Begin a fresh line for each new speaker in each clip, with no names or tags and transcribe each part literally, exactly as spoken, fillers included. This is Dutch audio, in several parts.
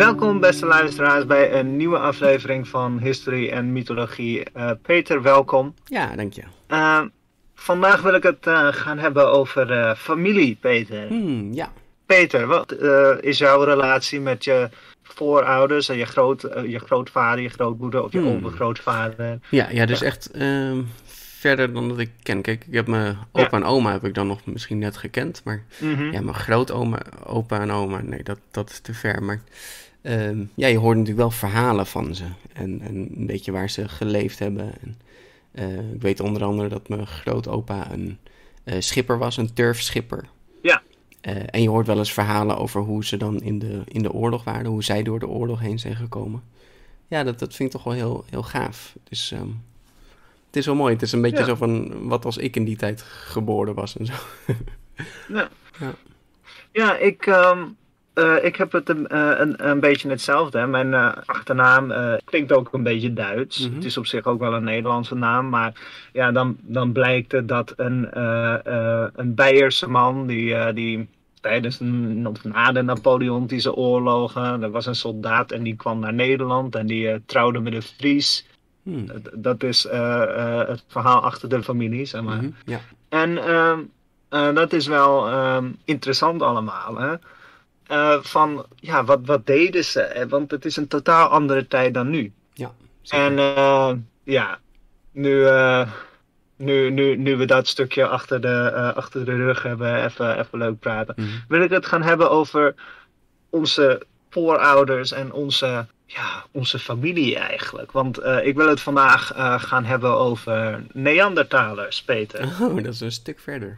Welkom beste luisteraars bij een nieuwe aflevering van History en Mythologie. Uh, Peter, welkom.
Ja, dank je.
Uh, vandaag wil ik het uh, gaan hebben over uh, familie, Peter.
Hmm, ja.
Peter, wat uh, is jouw relatie met je voorouders en je, groot, uh, je grootvader, je grootmoeder of je hmm. overgrootvader?
Ja, ja, dus ja. echt uh, verder dan dat ik ken. Kijk, ik heb mijn opa ja. en oma heb ik dan nog misschien net gekend, maar mm-hmm. ja, mijn grootoma, opa en oma, nee, dat, dat is te ver. Maar uh, ja, je hoort natuurlijk wel verhalen van ze en, en een beetje waar ze geleefd hebben. En, uh, ik weet onder andere dat mijn grootopa een uh, schipper was, een turfschipper.
Ja.
Uh, en je hoort wel eens verhalen over hoe ze dan in de, in de oorlog waren, hoe zij door de oorlog heen zijn gekomen. Ja, dat, dat vind ik toch wel heel, heel gaaf. Dus um, het is wel mooi. Het is een beetje ja. zo van wat als ik in die tijd geboren was en zo.
ja. ja, ja, ik, um, uh, ik heb het een, uh, een, een beetje hetzelfde. Hè. Mijn uh, achternaam uh, klinkt ook een beetje Duits. Mm-hmm. Het is op zich ook wel een Nederlandse naam, maar ja, dan, dan blijkt het dat een, uh, uh, een Beierse man die... Uh, die tijdens een, of na de Napoleontische oorlogen, er was een soldaat en die kwam naar Nederland en die uh, trouwde met een Fries. Hmm. D- dat is uh, uh, het verhaal achter de familie, zeg maar.
Mm-hmm, ja.
En uh, uh, dat is wel uh, interessant allemaal, hè. Uh, van, ja, wat, wat deden ze? Hè? Want het is een totaal andere tijd dan nu.
Ja,
zeker. En uh, ja, nu... Uh, Nu, nu, nu we dat stukje achter de, uh, achter de rug hebben, even, even leuk praten. Mm-hmm. Wil ik het gaan hebben over onze voorouders en onze, ja, onze familie eigenlijk. Want uh, ik wil het vandaag uh, gaan hebben over Neandertalers, Peter.
Oh, dat is een stuk verder.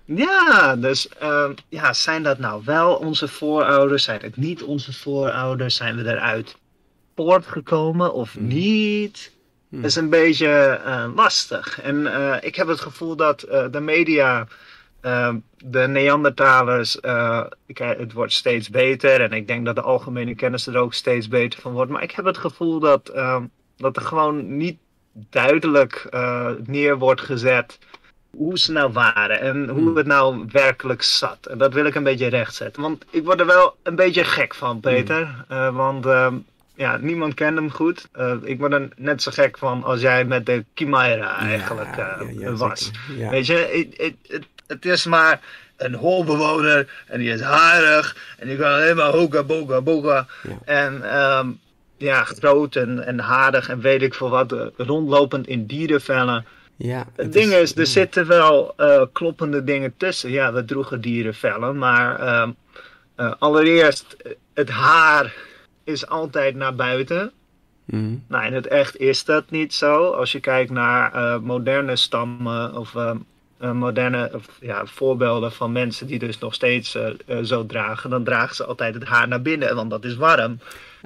Ja, dus uh, ja, zijn dat nou wel onze voorouders? Zijn het niet onze voorouders? Zijn we eruit voortgekomen of mm. niet? Hmm. Dat is een beetje uh, lastig. En uh, ik heb het gevoel dat uh, de media, uh, de Neandertalers, uh, het wordt steeds beter. En ik denk dat de algemene kennis er ook steeds beter van wordt. Maar ik heb het gevoel dat, uh, dat er gewoon niet duidelijk uh, neer wordt gezet hoe ze nou waren. En hoe hmm. het nou werkelijk zat. En dat wil ik een beetje rechtzetten. Want ik word er wel een beetje gek van, Peter. Hmm. Uh, want... Uh, Ja, niemand kent hem goed. Uh, ik word er net zo gek van als jij met de Chimera eigenlijk uh, ja, ja, was. Ja. Weet je, het, het, het, het is maar een holbewoner en die is harig en die kan alleen maar hoga boga boga. Ja. En um, ja, groot en, en harig en weet ik veel wat, uh, rondlopend in dierenvellen.
Ja,
het
het
ding is,
is,
er ja. zitten wel uh, kloppende dingen tussen. Ja, we droegen dierenvellen, maar uh, uh, allereerst het haar is altijd naar buiten. Mm. Nou, in het echt is dat niet zo. Als je kijkt naar uh, moderne stammen of uh, uh, moderne of, ja, voorbeelden van mensen die dus nog steeds uh, uh, zo dragen, dan dragen ze altijd het haar naar binnen, want dat is warm.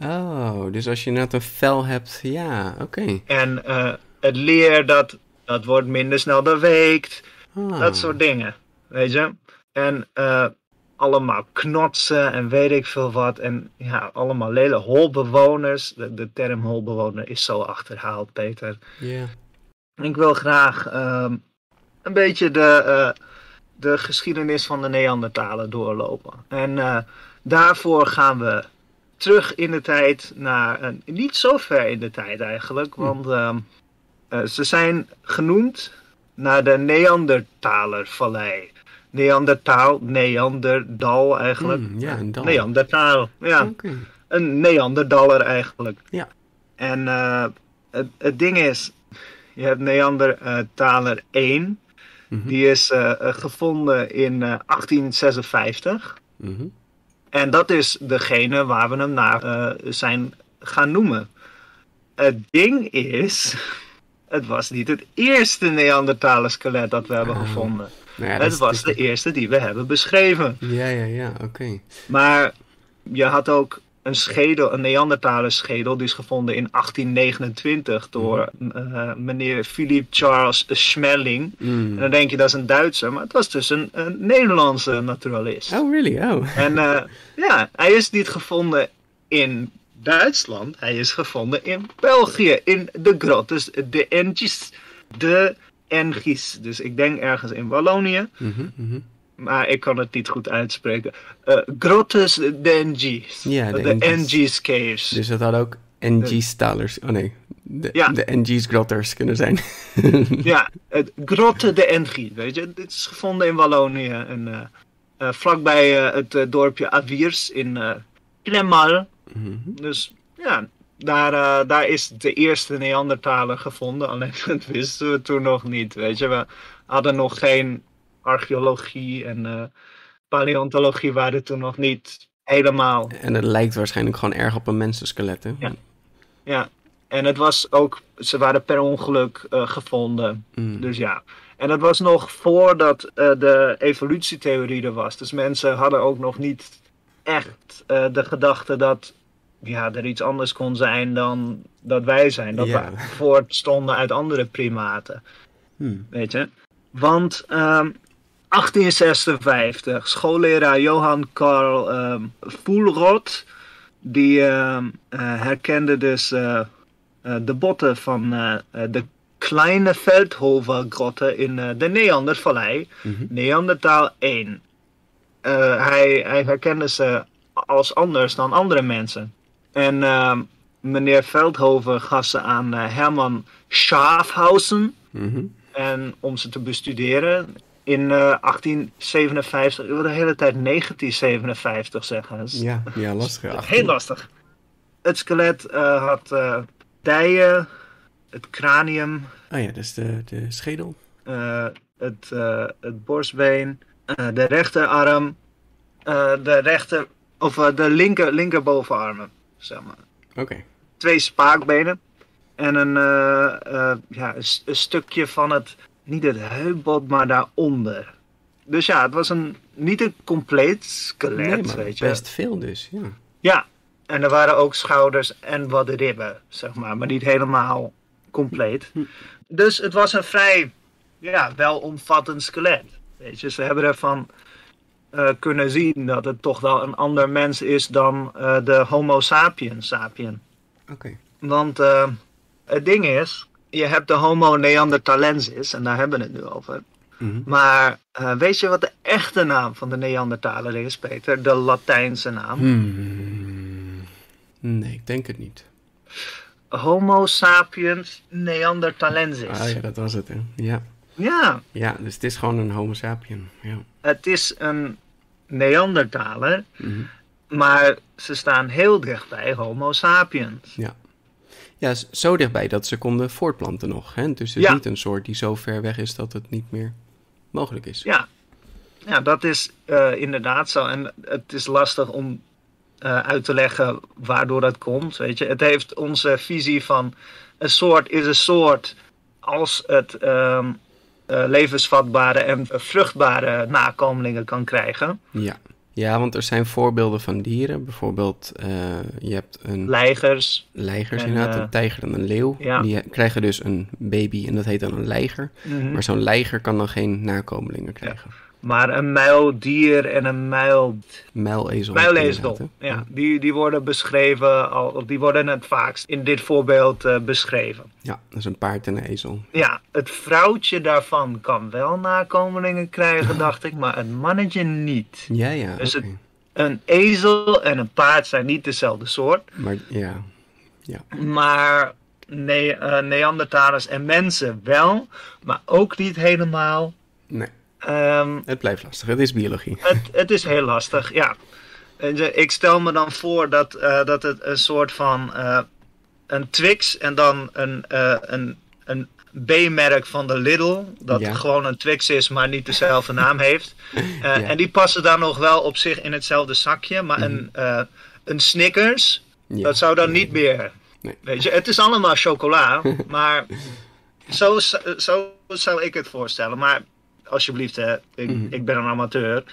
Oh, dus als je net een vel hebt, ja, oké. Okay.
En uh, het leer, dat, dat wordt minder snel beweekt. Oh. Dat soort dingen, weet je. En uh, allemaal knotsen en weet ik veel wat. En ja, allemaal lelijke holbewoners. De, de term holbewoner is zo achterhaald, Peter.
Ja. Yeah.
Ik wil graag um, een beetje de, uh, de geschiedenis van de Neandertalen doorlopen. En uh, daarvoor gaan we terug in de tijd naar... Uh, niet zo ver in de tijd eigenlijk. Want um, uh, ze zijn genoemd naar de Neandertalervallei. Neandertaal, Neanderdal eigenlijk.
Mm, ja, een dal.
Neandertaal, ja. Okay. Een Neanderdaler eigenlijk.
Ja.
En uh, het, het ding is, je hebt Neandertaler één. Mm-hmm. Die is uh, gevonden in uh, achttien zesenvijftig.
Mm-hmm.
En dat is degene waar we hem naar uh, zijn gaan noemen. Het ding is, het was niet het eerste Neandertaler skelet dat we hebben oh. gevonden. Nou ja, het was de eerste die we hebben beschreven.
Ja, ja, ja, oké. Okay.
Maar je had ook een schedel, een Neandertaler schedel, die is gevonden in achttien negenentwintig door mm-hmm. uh, meneer Philip Charles Schmeling. Mm. En dan denk je dat is een Duitser, maar het was dus een, een Nederlandse naturalist.
Oh, really? Oh.
En uh, ja, hij is niet gevonden in Duitsland, hij is gevonden in België, in de grottes de Engis, de Engis. Dus ik denk ergens in Wallonië.
Mm-hmm, mm-hmm.
maar ik kan het niet goed uitspreken. Uh, Grottes de Ng's.
Ja, de,
de
Ng's.
Ng's Caves.
Dus dat had ook N G-stalers. Oh nee, de, ja. de N G's grotters kunnen zijn.
Ja, het Grotte de Ng, weet je. Dit is gevonden in Wallonië. En, uh, uh, vlakbij uh, het uh, dorpje Aviers in uh, Clemal. Mm-hmm. Dus ja, daar, uh, daar is de eerste Neandertaler gevonden. Alleen dat wisten we toen nog niet, weet je. We hadden nog geen archeologie en uh, paleontologie waren toen nog niet helemaal.
En het lijkt waarschijnlijk gewoon erg op een mensenskelet, hè?
Ja. Ja, en het was ook, ze waren per ongeluk uh, gevonden. Mm. Dus ja, en dat was nog voordat uh, de evolutietheorie er was. Dus mensen hadden ook nog niet echt uh, de gedachte dat ja, er iets anders kon zijn dan dat wij zijn. Dat yeah. we voortstonden uit andere primaten. Hmm. Weet je? Want um, achttien zesenvijftig, schoolleraar Johan Carl um, Fuhlrott, die uh, uh, herkende dus uh, uh, de botten van uh, de kleine Veldhoven-grotten in uh, de Neandervallei, mm-hmm. Neandertaal één. Uh, hij, hij herkende ze als anders dan andere mensen. En uh, meneer Veldhoven gaf ze aan uh, Herman Schafhausen. Mm-hmm. En om ze te bestuderen in uh, achttien zevenenvijftig. Ik wil de hele tijd negentien zevenenvijftig zeggen. Dus,
ja, ja, lastig.
Heel lastig. Het skelet uh, had uh, dijen, het cranium.
Oh ja, dus de, de schedel.
Uh, het, uh, het borstbeen, uh, de rechterarm, uh, de rechter, of uh, de linker, linkerbovenarmen, zeg maar.
Oké. Okay.
Twee spaakbenen en een, uh, uh, ja, een, een stukje van het, niet het heupbot, maar daaronder. Dus ja, het was een, niet een compleet skelet,
nee, maar
weet je.
Best veel dus, ja.
Ja, en er waren ook schouders en wat ribben, zeg maar, maar niet helemaal compleet. Hm. Dus het was een vrij, ja, welomvattend skelet. Weet je, ze hebben ervan uh, kunnen zien dat het toch wel een ander mens is dan uh, de Homo sapiens sapien.
Oké. Okay.
Want uh, het ding is, je hebt de Homo neanderthalensis, en daar hebben we het nu over. Mm-hmm. Maar uh, weet je wat de echte naam van de Neandertaler is, Peter? De Latijnse naam?
Hmm. Nee, ik denk het niet.
Homo sapiens neanderthalensis.
Ah ja, dat was het, hè? Ja.
Ja.
Ja, dus het is gewoon een Homo sapien. Ja.
Het is een Neandertaler, mm-hmm. maar ze staan heel dichtbij Homo sapiens.
Ja. Ja, zo dichtbij dat ze konden voortplanten nog. Hè? Dus het is ja. niet een soort die zo ver weg is dat het niet meer mogelijk is.
Ja, ja dat is uh, inderdaad zo. En het is lastig om uh, uit te leggen waardoor dat komt. Weet je? Het heeft onze visie van een soort is een soort als het uh, uh, levensvatbare en vruchtbare nakomelingen kan krijgen.
Ja. Ja, want er zijn voorbeelden van dieren. Bijvoorbeeld, uh, je hebt een...
Leigers.
Leigers, en, inderdaad. Uh, een tijger en een leeuw. Ja. Die krijgen dus een baby en dat heet dan een leiger. Mm-hmm. Maar zo'n leiger kan dan geen nakomelingen krijgen.
Ja. Maar een muildier en een muil...
Muilezel.
Muilezel, ja. ja. Die, die worden beschreven, al, die worden het vaakst in dit voorbeeld uh, beschreven.
Ja, dat is een paard en een ezel.
Ja, het vrouwtje daarvan kan wel nakomelingen krijgen, dacht ik, maar het mannetje niet.
Ja, ja,
Dus
okay.
het, een ezel en een paard zijn niet dezelfde soort.
Maar, ja, ja.
Maar ne- uh, Neandertalers en mensen wel, maar ook niet helemaal.
Nee.
Um,
het blijft lastig, het is biologie.
Het, het is heel lastig, ja. En ik stel me dan voor dat, uh, dat het een soort van uh, een Twix en dan een, uh, een, een B-merk van de Lidl, dat ja. gewoon een Twix is, maar niet dezelfde naam heeft. Uh, ja. En die passen dan nog wel op zich in hetzelfde zakje, maar mm. een, uh, een Snickers, ja. dat zou dan niet meer. Nee. Weet je, het is allemaal chocola, maar zo, zo zou ik het voorstellen. Maar alsjeblieft, hè. Ik, mm. ik ben een amateur.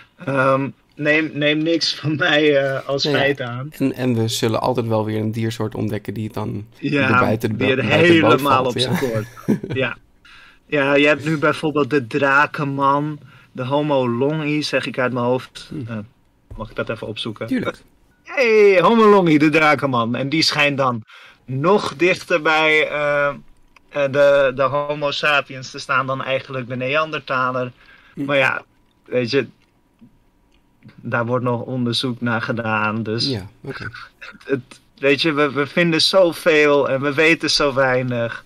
Um, neem, neem niks van mij uh, als ja, feit aan.
En, en we zullen altijd wel weer een diersoort ontdekken die het dan
ja,
er buiten de,
die er
buiten
helemaal op
ja.
zijn koord. ja. ja, je hebt nu bijvoorbeeld de drakenman, de Homo longi, zeg ik uit mijn hoofd. Mm. Uh, mag ik dat even opzoeken?
Tuurlijk.
Hey, Homo longi, de drakenman. En die schijnt dan nog dichter bij... Uh, De, de Homo sapiens te staan dan eigenlijk de Neandertaler. Hm. Maar ja, weet je, daar wordt nog onderzoek naar gedaan. Dus
ja, okay.
het, het, weet je, we, we vinden zoveel en we weten zo weinig.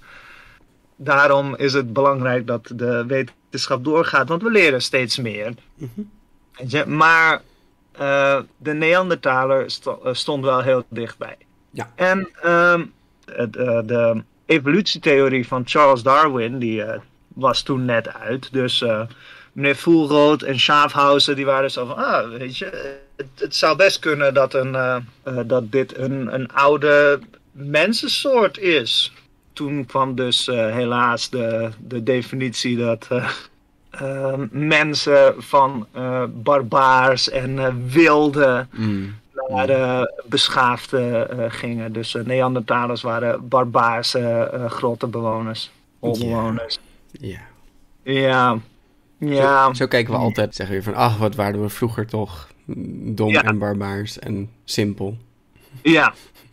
Daarom is het belangrijk dat de wetenschap doorgaat, want we leren steeds meer.
Mm-hmm.
Weet je, maar uh, de Neandertaler st- stond wel heel dichtbij.
Ja.
En um, de, de evolutietheorie van Charles Darwin, die uh, was toen net uit. Dus uh, meneer Fulroth en Schaafhausen, die waren zo van, ah, weet je, het, het zou best kunnen dat, een, uh, uh, dat dit een, een oude mensensoort is. Toen kwam dus uh, helaas de, de definitie dat uh, uh, mensen van uh, barbaars en uh, wilde
mm.
naar uh, beschaafde uh, gingen. Dus uh, Neandertalers waren barbaarse uh, grottenbewoners, holbewoners.
Ja.
Ja. Ja.
Zo, zo kijken we altijd, zeggen we van, ach, wat waren we vroeger toch dom
ja.
en barbaars en simpel.
Ja.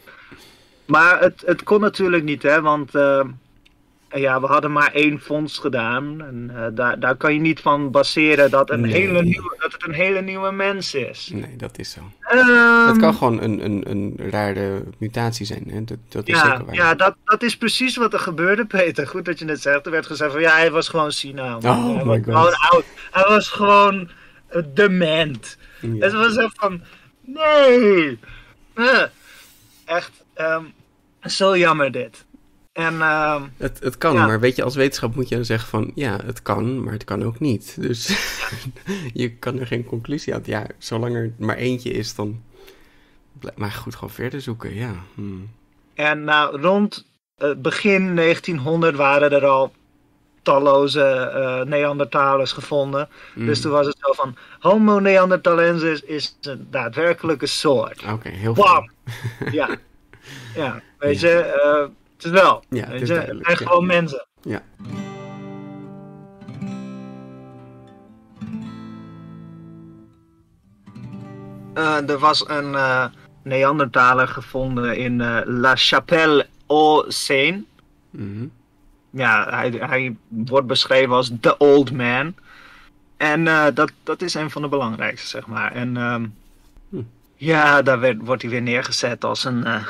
Maar het, het kon natuurlijk niet, hè, want uh, ja, we hadden maar één vondst gedaan. En uh, daar, daar kan je niet van baseren dat, een
nee.
hele nieuwe, dat het een hele nieuwe mens is.
Nee, dat is zo.
Um,
het kan gewoon een, een, een rare mutatie zijn, hè? Dat, dat is
ja,
zeker waar.
Ja, dat, dat is precies wat er gebeurde, Peter. Goed dat je het zegt. Er werd gezegd van, ja, hij was gewoon sinaal.
Oh
hij,
my
was
god.
oud. Hij was gewoon uh, dement.
Ja.
En ze was echt van, nee. Uh, echt, um, zo jammer dit. En, uh,
het, het kan, ja. Maar weet je, als wetenschap moet je dan zeggen van, ja, het kan, maar het kan ook niet. Dus je kan er geen conclusie aan. Ja, zolang er maar eentje is, dan maar goed, gewoon verder zoeken, ja. Hmm.
En nou, rond uh, begin negentienhonderd waren er al talloze uh, Neandertalers gevonden. Mm. Dus toen was het zo van, Homo neanderthalensis is een daadwerkelijke soort.
Oké, okay, heel
Bam! Ja. Ja, weet ja. je, uh, het is wel.
Ja,
weet
het
je,
is
het zijn gewoon
ja.
mensen.
Ja.
Uh, er was een uh, Neandertaler gevonden in uh, La Chapelle au Seine.
Mm-hmm.
Ja, hij, hij wordt beschreven als the old man. En uh, dat, dat is een van de belangrijkste, zeg maar. En um, hm. ja, daar werd, wordt hij weer neergezet als een uh,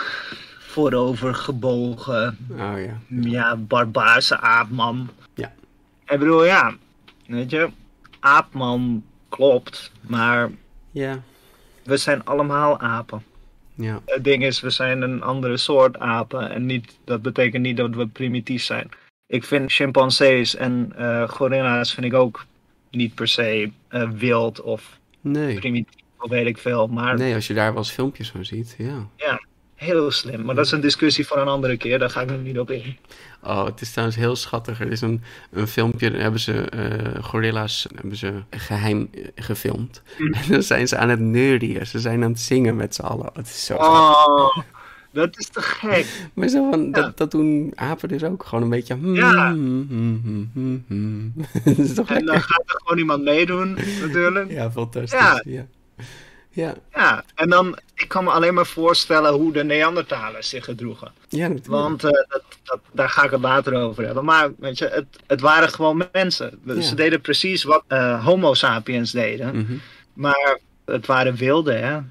voorovergebogen,
oh, ja.
ja, barbaarse aapman.
Ja.
Ik bedoel, ja, weet je, aapman klopt, maar
ja.
we zijn allemaal apen.
Ja.
Het ding is, we zijn een andere soort apen en niet, dat betekent niet dat we primitief zijn. Ik vind chimpansees en uh, gorilla's vind ik ook niet per se uh, wild of
nee.
primitief of weet ik veel. Maar
nee, als je daar wel eens filmpjes van ziet, ja.
Ja, heel slim. Maar dat is een discussie voor een andere keer, daar ga ik nu niet op in.
Oh, het is trouwens heel schattig. Er is een, een filmpje, daar hebben ze uh, gorilla's hebben ze geheim uh, gefilmd. Mm. En dan zijn ze aan het neurien. Ze zijn aan het zingen met z'n allen. Het is zo
oh, dat is te gek.
Maar zo van, ja. dat, dat doen apen dus ook. Gewoon een beetje... Hmm,
ja.
Hmm, hmm, hmm, hmm, hmm. Dat is toch
en
lekker?
dan gaat er gewoon iemand meedoen, natuurlijk.
Ja, fantastisch.
Ja.
Ja. Ja.
ja, en dan, ik kan me alleen maar voorstellen hoe de Neandertalers zich gedroegen.
Ja, natuurlijk.
Want uh, dat, dat, daar ga ik het later over hebben. Maar weet je, het, het waren gewoon mensen. Ja. Ze deden precies wat uh, Homo sapiens deden.
Mm-hmm.
Maar het waren wilden, hè.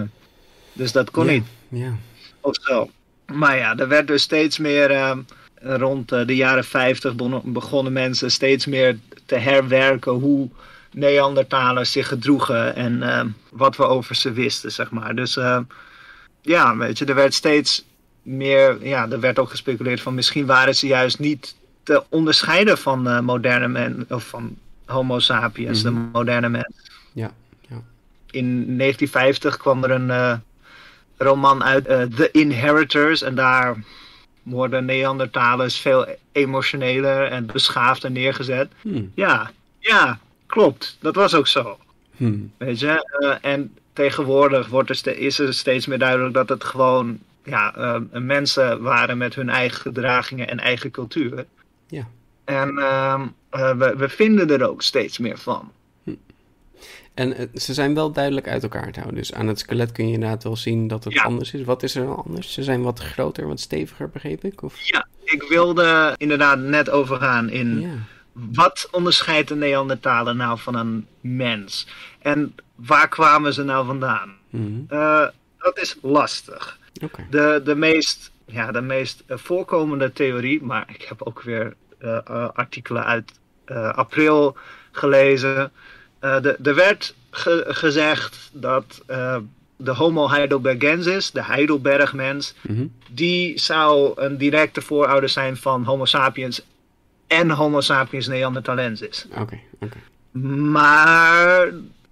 Dus dat kon
ja.
niet.
Ja.
Of zo. Maar ja, er werd dus steeds meer... Uh, rond uh, de jaren vijftig begonnen mensen steeds meer te herwerken hoe Neandertalers zich gedroegen en uh, wat we over ze wisten, zeg maar. Dus uh, ja, weet je, er werd steeds meer, ja, er werd ook gespeculeerd van misschien waren ze juist niet te onderscheiden van uh, moderne men, of van Homo sapiens, mm-hmm. de moderne mens.
Ja, ja.
In negentien vijftig kwam er een uh, roman uit, uh, The Inheritors, en daar worden Neandertalers veel emotioneler en beschaafder neergezet.
Hmm. Ja,
ja. Klopt, dat was ook zo.
Hmm.
Weet je, uh, en tegenwoordig wordt er ste- is er steeds meer duidelijk dat het gewoon ja, uh, mensen waren met hun eigen gedragingen en eigen cultuur.
Ja.
En uh, uh, we, we vinden er ook steeds meer van.
Hmm. En uh, ze zijn wel duidelijk uit elkaar te houden. Dus aan het skelet kun je inderdaad wel zien dat het ja. anders is. Wat is er dan anders? Ze zijn wat groter, wat steviger, begreep ik? Of?
Ja, ik wilde inderdaad net overgaan in...
Ja.
wat onderscheidt een Neandertaler nou van een mens? En waar kwamen ze nou vandaan? Mm-hmm. Uh, dat is lastig.
Okay.
De, de meest, ja, de meest uh, voorkomende theorie, maar ik heb ook weer uh, uh, artikelen uit uh, april gelezen. Uh, de, er werd ge- gezegd dat uh, de Homo heidelbergensis, de Heidelbergmens, mm-hmm. die zou een directe voorouder zijn van Homo sapiens en Homo sapiens neanderthalensis.
Oké, okay, oké. Okay.
Maar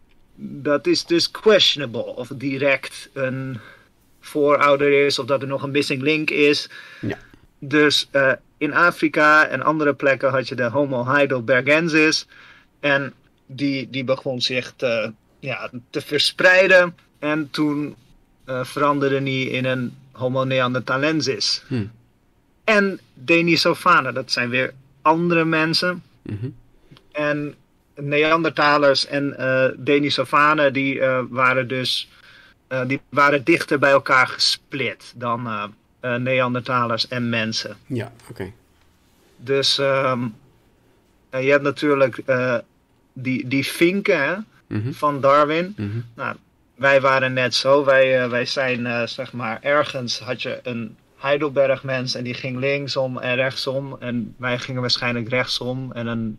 dat is dus questionable of direct een voorouder is of dat er nog een missing link is.
Ja.
Dus uh, in Afrika en andere plekken had je de Homo heidelbergensis en die, die begon zich te, ja, te verspreiden en toen uh, veranderde die in een Homo neanderthalensis.
Hmm.
En Denisovanen, dat zijn weer andere mensen.
Mm-hmm.
En Neandertalers en uh, Denisovanen die uh, waren dus uh, die waren dichter bij elkaar gesplit dan uh, uh, Neandertalers en mensen.
Ja, oké. Okay.
Dus um, uh, je hebt natuurlijk uh, die, die vinken hè, mm-hmm. van Darwin.
Mm-hmm.
Nou, wij waren net zo. Wij, uh, wij zijn uh, zeg maar ergens had je een Heidelbergmens en die ging linksom en rechtsom. En wij gingen waarschijnlijk rechtsom. En een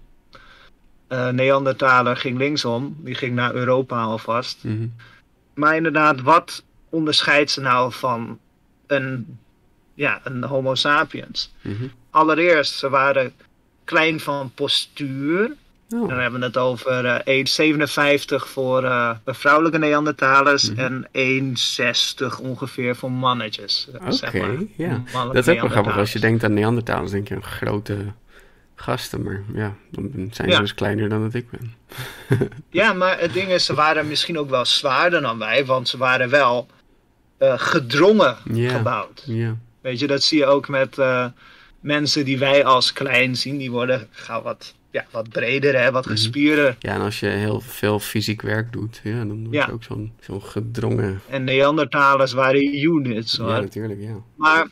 uh, Neandertaler ging linksom. Die ging naar Europa alvast.
Mm-hmm.
Maar inderdaad, wat onderscheidt ze nou van een, ja, een Homo sapiens?
Mm-hmm.
Allereerst, ze waren klein van postuur.
Oh.
Dan hebben we het over uh, één komma zevenenvijftig voor uh, vrouwelijke Neandertalers mm-hmm. en één komma zestig ongeveer voor mannetjes.
Oké,
zeg maar.
ja. Dat is ook wel grappig. Als je denkt aan Neandertalers, denk je aan grote gasten. Maar ja, dan zijn ze ja. dus kleiner dan dat ik ben.
Ja, maar het ding is, ze waren misschien ook wel zwaarder dan wij, want ze waren wel uh, gedrongen
yeah.
gebouwd.
Yeah.
Weet je, dat zie je ook met uh, mensen die wij als klein zien. Die worden gauw wat... Ja, wat breder, hè, wat gespierder.
Ja, en als je heel veel fysiek werk doet, ja, dan word je ja. ook zo'n, zo'n gedrongen...
En Neandertalers waren units, hoor.
Ja, natuurlijk, ja.
Maar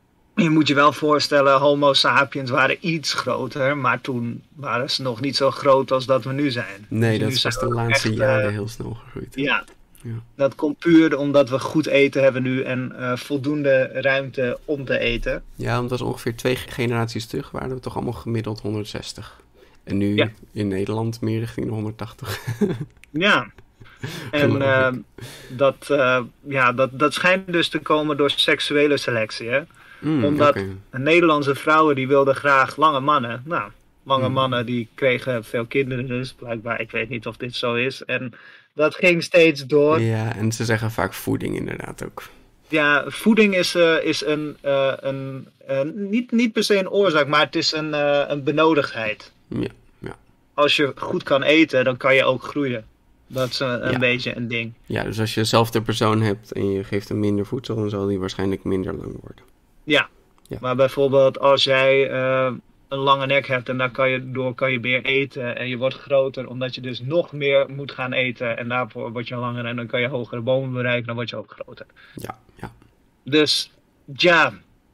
je moet je wel voorstellen, Homo sapiens waren iets groter, maar toen waren ze nog niet zo groot als dat we nu zijn.
Nee,
dus
dat is pas de laatste echt, jaren uh, heel snel gegroeid.
Ja. ja, dat komt puur omdat we goed eten hebben nu en uh, voldoende ruimte om te eten.
Ja, want dat was ongeveer twee generaties terug, waren we toch allemaal gemiddeld honderdzestig. En nu
ja.
in Nederland meer richting de honderdtachtig.
Ja. En uh, dat, uh, ja, dat, dat schijnt dus te komen door seksuele selectie. Hè?
Mm,
Omdat
okay.
Nederlandse vrouwen die wilden graag lange mannen. Nou, lange mm. mannen die kregen veel kinderen dus. Blijkbaar, ik weet niet of dit zo is. En dat ging steeds door.
Ja, en ze zeggen vaak voeding inderdaad ook.
Ja, voeding is, uh, is een, uh, een uh, niet, niet per se een oorzaak, maar het is een, uh, een benodigdheid.
Ja, ja.
Als je goed kan eten, dan kan je ook groeien. Dat is een, een
ja.
beetje een ding.
Ja, dus als je dezelfde persoon hebt en je geeft hem minder voedsel, dan zal die waarschijnlijk minder lang worden.
Ja, ja. Maar bijvoorbeeld als jij uh, een lange nek hebt en daar kan je, door kan je meer eten en je wordt groter, omdat je dus nog meer moet gaan eten en daarvoor word je langer en dan kan je hogere bomen bereiken, dan word je ook groter.
Ja, ja.
Dus ja,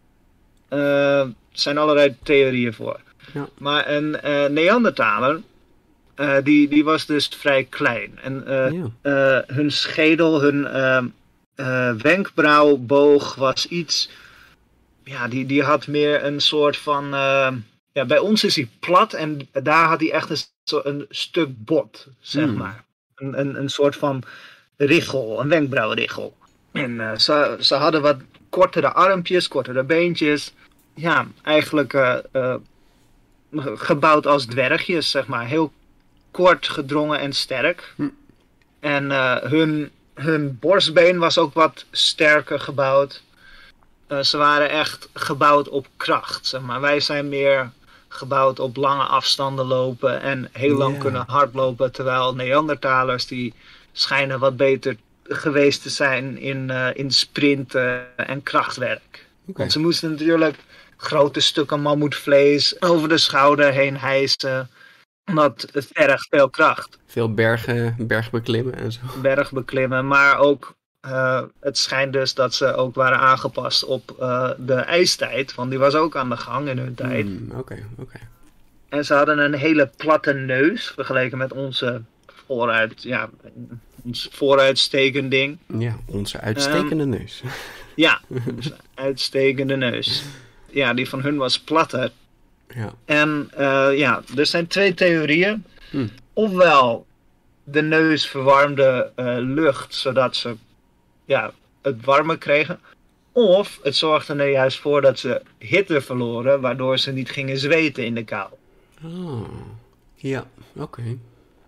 er uh, zijn allerlei theorieën voor.
Ja.
Maar een uh, Neandertaler, uh, die, die was dus vrij klein. En uh,
ja.
uh, hun schedel, hun uh, uh, wenkbrauwboog was iets... Ja, die, die had meer een soort van... Uh, ja, bij ons is hij plat en daar had hij echt een, zo, een stuk bot, zeg mm. maar. Een, een, een soort van richel, een wenkbrauwrichel. En uh, ze, ze hadden wat kortere armpjes, kortere beentjes. Ja, eigenlijk... Uh, uh, gebouwd als dwergjes, zeg maar. Heel kort, gedrongen en sterk.
Hm.
En uh, hun, hun borstbeen was ook wat sterker gebouwd. Uh, ze waren echt gebouwd op kracht, zeg maar. Wij zijn meer gebouwd op lange afstanden lopen en heel lang yeah. kunnen hardlopen. Terwijl Neandertalers, die schijnen wat beter geweest te zijn in, uh, in sprinten en krachtwerk. Okay. Want ze moesten natuurlijk... grote stukken mammoetvlees over de schouder heen hijsen. Dat vergt veel kracht.
Veel bergen, bergbeklimmen en zo.
Bergbeklimmen, maar ook... Uh, het schijnt dus dat ze ook waren aangepast op uh, de ijstijd. Want die was ook aan de gang in hun tijd.
Oké, mm, oké. Okay, okay.
En ze hadden een hele platte neus, vergeleken met onze vooruit, ja, ons vooruitstekend ding.
Ja, onze uitstekende um, neus.
Ja, onze uitstekende neus. Ja, die van hun was platter.
Ja.
En uh, ja, er zijn twee theorieën.
Hm.
Ofwel, de neus verwarmde uh, lucht, zodat ze ja, het warmer kregen. Of het zorgde er juist voor dat ze hitte verloren, waardoor ze niet gingen zweten in de kou.
Oh, ja, oké. Okay.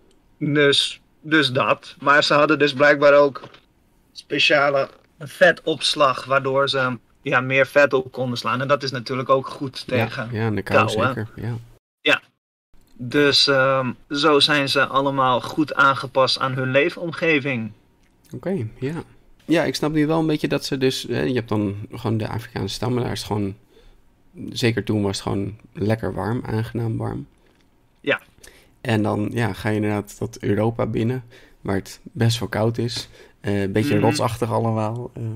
Dus, dus dat. Maar ze hadden dus blijkbaar ook speciale vetopslag, waardoor ze ja, meer vet op konden slaan. En dat is natuurlijk ook goed tegen
ja, ja, de kou, kou zeker. Ja.
ja. Dus um, zo zijn ze allemaal goed aangepast aan hun leefomgeving.
Oké, okay, ja. Ja, ik snap nu wel een beetje dat ze dus... Eh, je hebt dan gewoon de Afrikaanse stammen, daar is het gewoon... Zeker toen was het gewoon lekker warm, aangenaam warm.
Ja.
En dan ja, ga je inderdaad tot Europa binnen, waar het best wel koud is. Uh, een beetje mm. rotsachtig allemaal. Uh,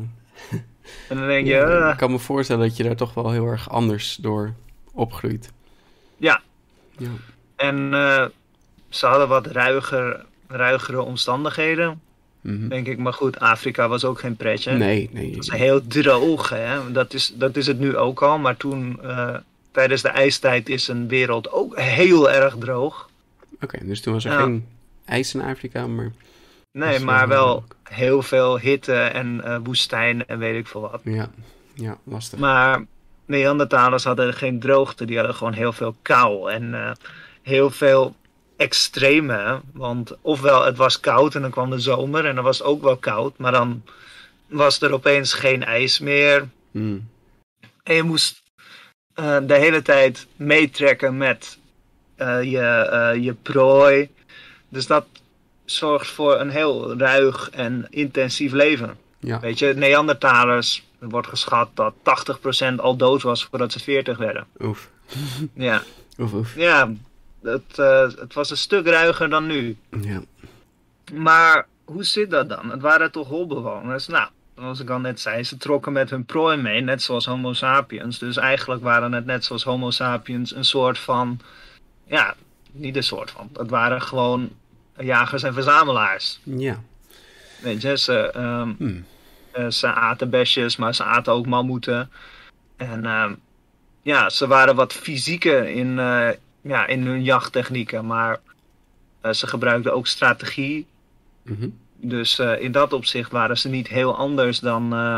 en dan denk je...
ja,
uh...
Ik kan me voorstellen dat je daar toch wel heel erg anders door opgroeit.
Ja.
ja.
En uh, ze hadden wat ruiger, ruigere omstandigheden, mm-hmm. denk ik. Maar goed, Afrika was ook geen pretje.
Nee, nee.
Het was heel droog, hè. Dat is, dat is het nu ook al. Maar toen, uh, tijdens de ijstijd, is een wereld ook heel erg droog.
Oké, okay, dus toen was er
ja.
geen ijs in Afrika, maar...
Nee, maar wel leuk. Heel veel hitte en uh, woestijn en weet ik veel wat.
Ja, ja, lastig.
Maar Neandertalers hadden geen droogte, die hadden gewoon heel veel kou en uh, heel veel extreme. Want ofwel het was koud en dan kwam de zomer en dan was het ook wel koud, maar dan was er opeens geen ijs meer.
Hmm.
En je moest uh, de hele tijd meetrekken met uh, je, uh, je prooi. Dus dat zorgt voor een heel ruig en intensief leven.
Ja.
Weet je, Neandertalers, er wordt geschat dat tachtig procent al dood was voordat ze veertig werden.
Oef.
Ja.
Oef, oef.
Ja, het, uh, het was een stuk ruiger dan nu.
Ja.
Maar hoe zit dat dan? Het waren toch holbewoners? Nou, zoals ik al net zei, ze trokken met hun prooi mee, net zoals Homo sapiens. Dus eigenlijk waren het net zoals Homo sapiens een soort van... Ja, niet een soort van. Het waren gewoon jagers en verzamelaars.
Ja.
Weet je, ze, um,
hmm.
uh, ze aten besjes, maar ze aten ook mammoeten. En um, ja, ze waren wat fysieker in, uh, ja, in hun jachttechnieken, maar uh, ze gebruikten ook strategie.
Mm-hmm.
Dus uh, in dat opzicht waren ze niet heel anders dan, uh,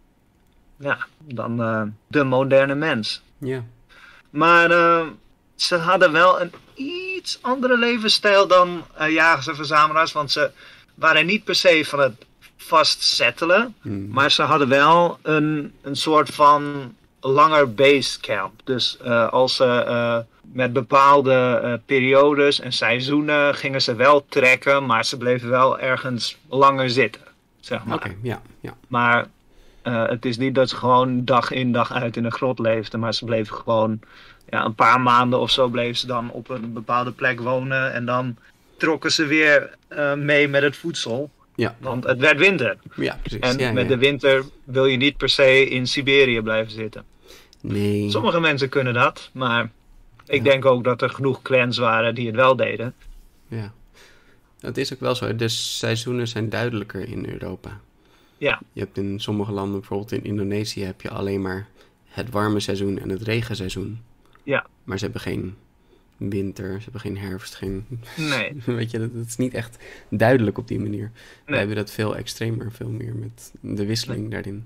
ja, dan uh, de moderne mens.
Ja.
Maar uh, ze hadden wel een iets andere levensstijl dan uh, jagers en verzamelaars, want ze waren niet per se van het vast settelen,
mm.
maar ze hadden wel een, een soort van langer basecamp. Dus uh, als ze uh, met bepaalde uh, periodes en seizoenen gingen ze wel trekken, maar ze bleven wel ergens langer zitten, zeg maar.
Okay, ja, ja.
Maar uh, het is niet dat ze gewoon dag in dag uit in een grot leefden, maar ze bleven gewoon ja, een paar maanden of zo bleven ze dan op een bepaalde plek wonen en dan trokken ze weer uh, mee met het voedsel.
Ja.
Want het werd winter.
Ja, precies.
En
ja,
met
ja.
de winter wil je niet per se in Siberië blijven zitten.
Nee.
Sommige mensen kunnen dat, maar ik
ja.
denk ook dat er genoeg clans waren die het wel deden.
Ja. Het is ook wel zo. De seizoenen zijn duidelijker in Europa.
Ja.
Je hebt in sommige landen, bijvoorbeeld in Indonesië, heb je alleen maar het warme seizoen en het regenseizoen.
Ja.
Maar ze hebben geen winter, ze hebben geen herfst, geen...
Nee.
Weet je, dat, dat is niet echt duidelijk op die manier.
Nee.
Wij hebben dat veel extremer, veel meer met de wisseling nee. daarin.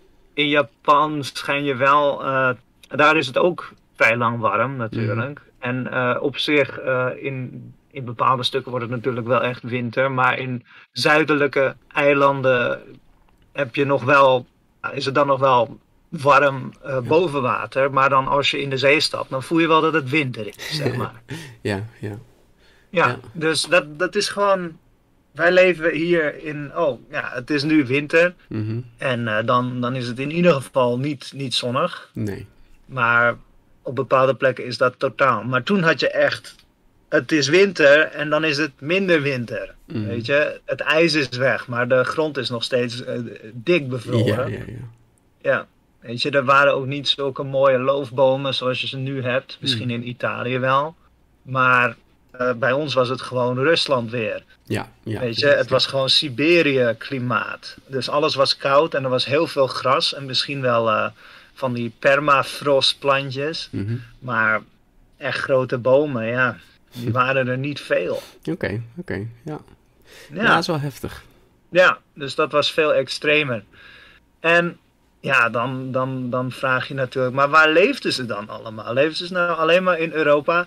In Japan schijn je wel... Uh, daar is het ook vrij lang warm natuurlijk. Mm. En uh, op zich, uh, in, in bepaalde stukken wordt het natuurlijk wel echt winter. Maar in zuidelijke eilanden heb je nog wel... Is het dan nog wel warm uh, ja. boven water. Maar dan als je in de zee stapt, dan voel je wel dat het winter is, zeg maar.
ja, ja.
Ja, ja, dus dat, dat is gewoon... Wij leven hier in... Oh, ja, het is nu winter.
Mm-hmm.
En uh, dan, dan is het in ieder geval niet, niet zonnig.
Nee.
Maar op bepaalde plekken is dat totaal. Maar toen had je echt... Het is winter en dan is het minder winter. Mm. Weet je? Het ijs is weg, maar de grond is nog steeds uh, dik bevroren.
Ja, ja, ja.
Ja. Weet je, er waren ook niet zulke mooie loofbomen zoals je ze nu hebt. Misschien mm. in Italië wel. Maar uh, bij ons was het gewoon Rusland weer.
Ja, ja.
Weet je, het was gewoon Siberië klimaat. Dus alles was koud en er was heel veel gras en misschien wel uh, van die permafrostplantjes.
Mm-hmm.
Maar echt grote bomen, ja, die waren er niet veel.
Oké, okay, oké, okay, ja.
ja.
Ja, dat is wel heftig.
Ja, dus dat was veel extremer. En ja, dan, dan, dan vraag je natuurlijk, maar waar leefden ze dan allemaal? Leefden ze nou alleen maar in Europa?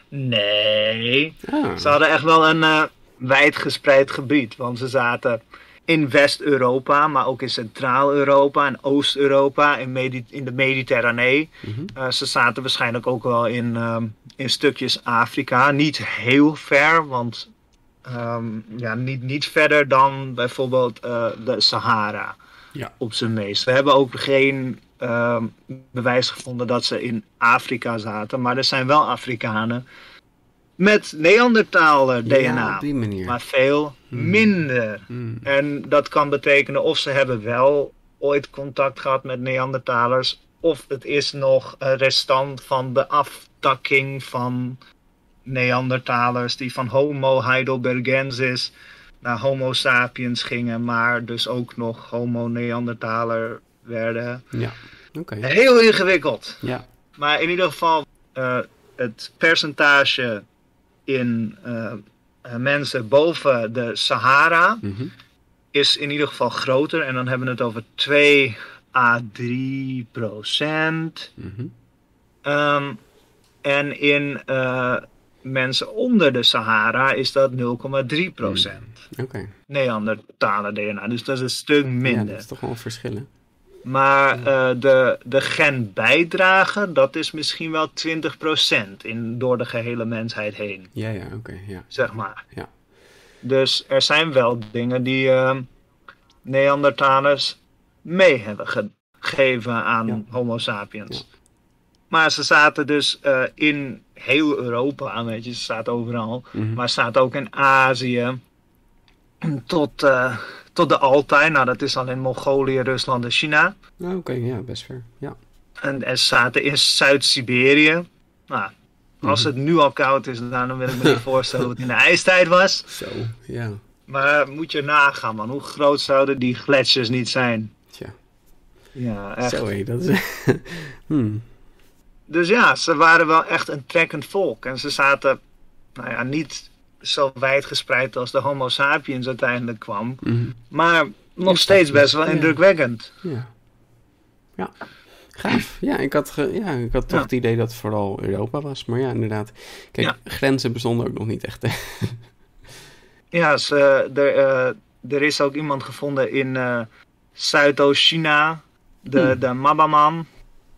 Nee,
ah.
Ze hadden echt wel een uh, wijdgespreid gebied. Want ze zaten in West-Europa, maar ook in Centraal-Europa en Oost-Europa, in, Medi- in de Mediterranee.
Mm-hmm.
Uh, ze zaten waarschijnlijk ook wel in, um, in stukjes Afrika. Niet heel ver, want um, ja, niet, niet verder dan bijvoorbeeld uh, de Sahara.
Ja.
Op zijn meest. We hebben ook geen uh, bewijs gevonden dat ze in Afrika zaten. Maar er zijn wel Afrikanen met Neandertaler D N A.
Ja, op die manier.
Maar veel
hmm.
minder.
Hmm.
En dat kan betekenen of ze hebben wel ooit contact gehad met Neandertalers. Of het is nog een restant van de aftakking van Neandertalers. Die van Homo heidelbergensis naar Homo sapiens gingen, maar dus ook nog Homo neandertaler werden.
Ja, oké. Okay.
Heel ingewikkeld.
Ja.
Maar in ieder geval, uh, het percentage in uh, mensen boven de Sahara
mm-hmm.
is in ieder geval groter. En dan hebben we het over twee à drie procent.
Mm-hmm.
Um, en in uh, mensen onder de Sahara is dat nul komma drie procent.
Oké. Okay.
Neandertaler D N A, dus dat is een stuk minder.
Ja, dat is toch wel een verschil.
Maar uh, de, de genbijdrage, dat is misschien wel twintig procent in, door de gehele mensheid heen.
Ja, ja, oké. Okay, ja.
Zeg maar.
Ja.
Dus er zijn wel dingen die uh, Neandertalers mee hebben gegeven aan ja. Homo sapiens. Ja. Maar ze zaten dus uh, in heel Europa, weet je, ze zaten overal. Mm-hmm. Maar ze zaten ook in Azië. Tot, uh, tot de Altai, nou dat is al in Mongolië, Rusland en China.
Oké, okay, ja, best ver, ja.
En, en ze zaten in Zuid-Siberië. Nou, als mm-hmm. het nu al koud is, dan wil ik me niet voorstellen hoe het in de ijstijd was.
Zo, ja.
Maar moet je nagaan, man, hoe groot zouden die gletsjers niet zijn?
Tja.
Ja, echt.
Zo hé, dat is... hmm.
Dus ja, ze waren wel echt een trekkend volk. En ze zaten, nou ja, niet zo wijdgespreid als de Homo sapiens uiteindelijk kwam. Mm-hmm. Maar nog steeds best wel indrukwekkend.
Ja. Ja. Gaaf. Ja, ik had, ge, ja, ik had toch ja. het idee dat het vooral Europa was. Maar ja, inderdaad. Kijk, ja. grenzen bestonden ook nog niet echt. Hè?
Ja, ze, er, uh, er is ook iemand gevonden in uh, Zuidoost-China. De, hmm. de Mabaman.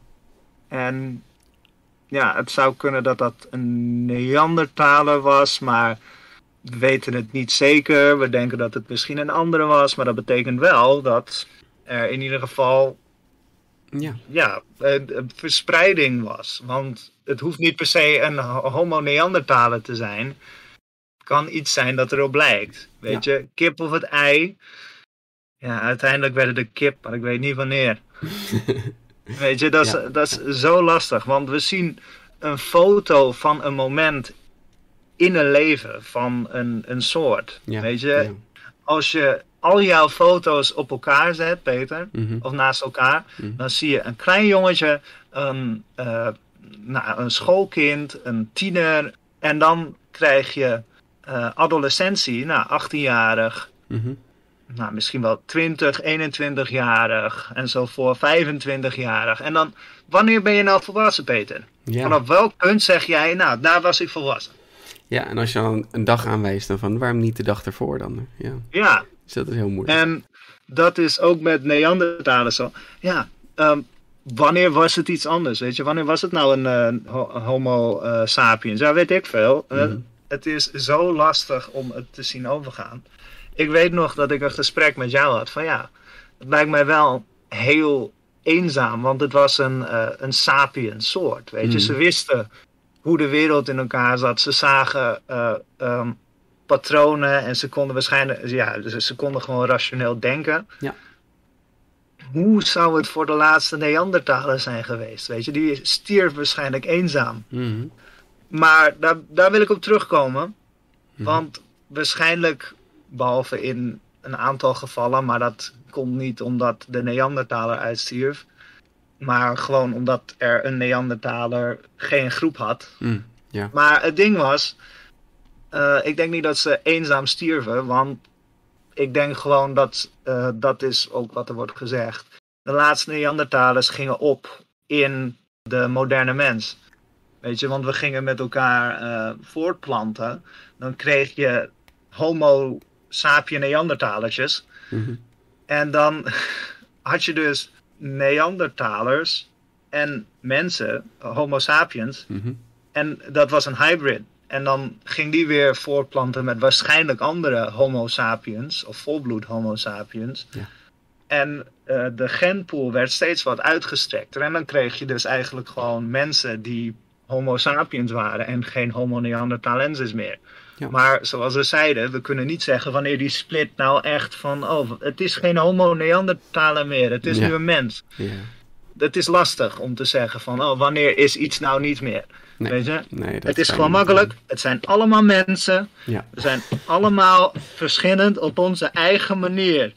En ja, het zou kunnen dat dat een Neandertaler was, maar we weten het niet zeker. We denken dat het misschien een andere was, maar dat betekent wel dat er in ieder geval ja. Ja, een, een verspreiding was. Want het hoeft niet per se een Homo Neandertaler te zijn. Het kan iets zijn dat erop lijkt. Weet ja. je, kip of het ei. Ja, uiteindelijk werd het de kip, maar ik weet niet wanneer. Weet je, dat is, ja. dat is zo lastig. Want we zien een foto van een moment in een leven van een, een soort. Ja. Weet je, ja. als je al jouw foto's op elkaar zet, Peter, mm-hmm. of naast elkaar, mm-hmm. dan zie je een klein jongetje, een, uh, nou, een schoolkind, een tiener. En dan krijg je uh, adolescentie, nou, achttienjarig. Mm-hmm. Nou, misschien wel twintig, eenentwintigjarig en zo voor vijfentwintigjarig. En dan, wanneer ben je nou volwassen, Peter? Ja. Vanaf welk punt zeg jij, nou, daar was ik volwassen?
Ja, en als je dan een dag aanwijst, dan van, waarom niet de dag ervoor dan? Ja.
Ja.
Dus dat is heel moeilijk.
En dat is ook met Neandertalers zo. Ja, um, wanneer was het iets anders, weet je? Wanneer was het nou een uh, Homo uh, sapiens? Ja, weet ik veel. Mm-hmm. Uh, het is zo lastig om het te zien overgaan. Ik weet nog dat ik een gesprek met jou had van ja, het lijkt mij wel heel eenzaam, want het was een, uh, een sapiens soort, weet je. Mm. Ze wisten hoe de wereld in elkaar zat, ze zagen uh, um, patronen en ze konden waarschijnlijk, ja, dus ze konden gewoon rationeel denken.
Ja.
Hoe zou het voor de laatste Neandertaler zijn geweest, weet je. Die stierf waarschijnlijk eenzaam.
Mm.
maar daar, daar wil ik op terugkomen.
Mhm.
Want waarschijnlijk, behalve in een aantal gevallen, maar dat komt niet omdat de Neandertaler uitstierf, maar gewoon omdat er een Neandertaler geen groep had.
Mm, ja.
Maar het ding was, uh, ik denk niet dat ze eenzaam stierven, want ik denk gewoon dat, uh, dat is ook wat er wordt gezegd. De laatste Neandertalers gingen op in de moderne mens. Weet je, want we gingen met elkaar uh, voortplanten. Dan kreeg je homo sapien Neandertalertjes.
Mm-hmm.
En dan had je dus Neandertalers en mensen, homo sapiens.
Mm-hmm.
En dat was een hybrid. En dan ging die weer voortplanten met waarschijnlijk andere homo sapiens, of volbloed homo sapiens.
Ja.
En uh, de genpool werd steeds wat uitgestrekter. En dan kreeg je dus eigenlijk gewoon mensen die homo sapiens waren en geen homo neanderthalensis meer.
Ja.
Maar zoals we zeiden, we kunnen niet zeggen wanneer die split nou echt van, oh, het is geen homo neanderthaler meer, het is
ja.
nu een mens.
Ja.
Het is lastig om te zeggen van, oh, wanneer is iets nou niet meer?
Nee.
Weet je?
Nee, dat
het is
kan
gewoon
niet.
makkelijk. Het zijn allemaal mensen.
Ja.
We zijn allemaal verschillend op onze eigen manier.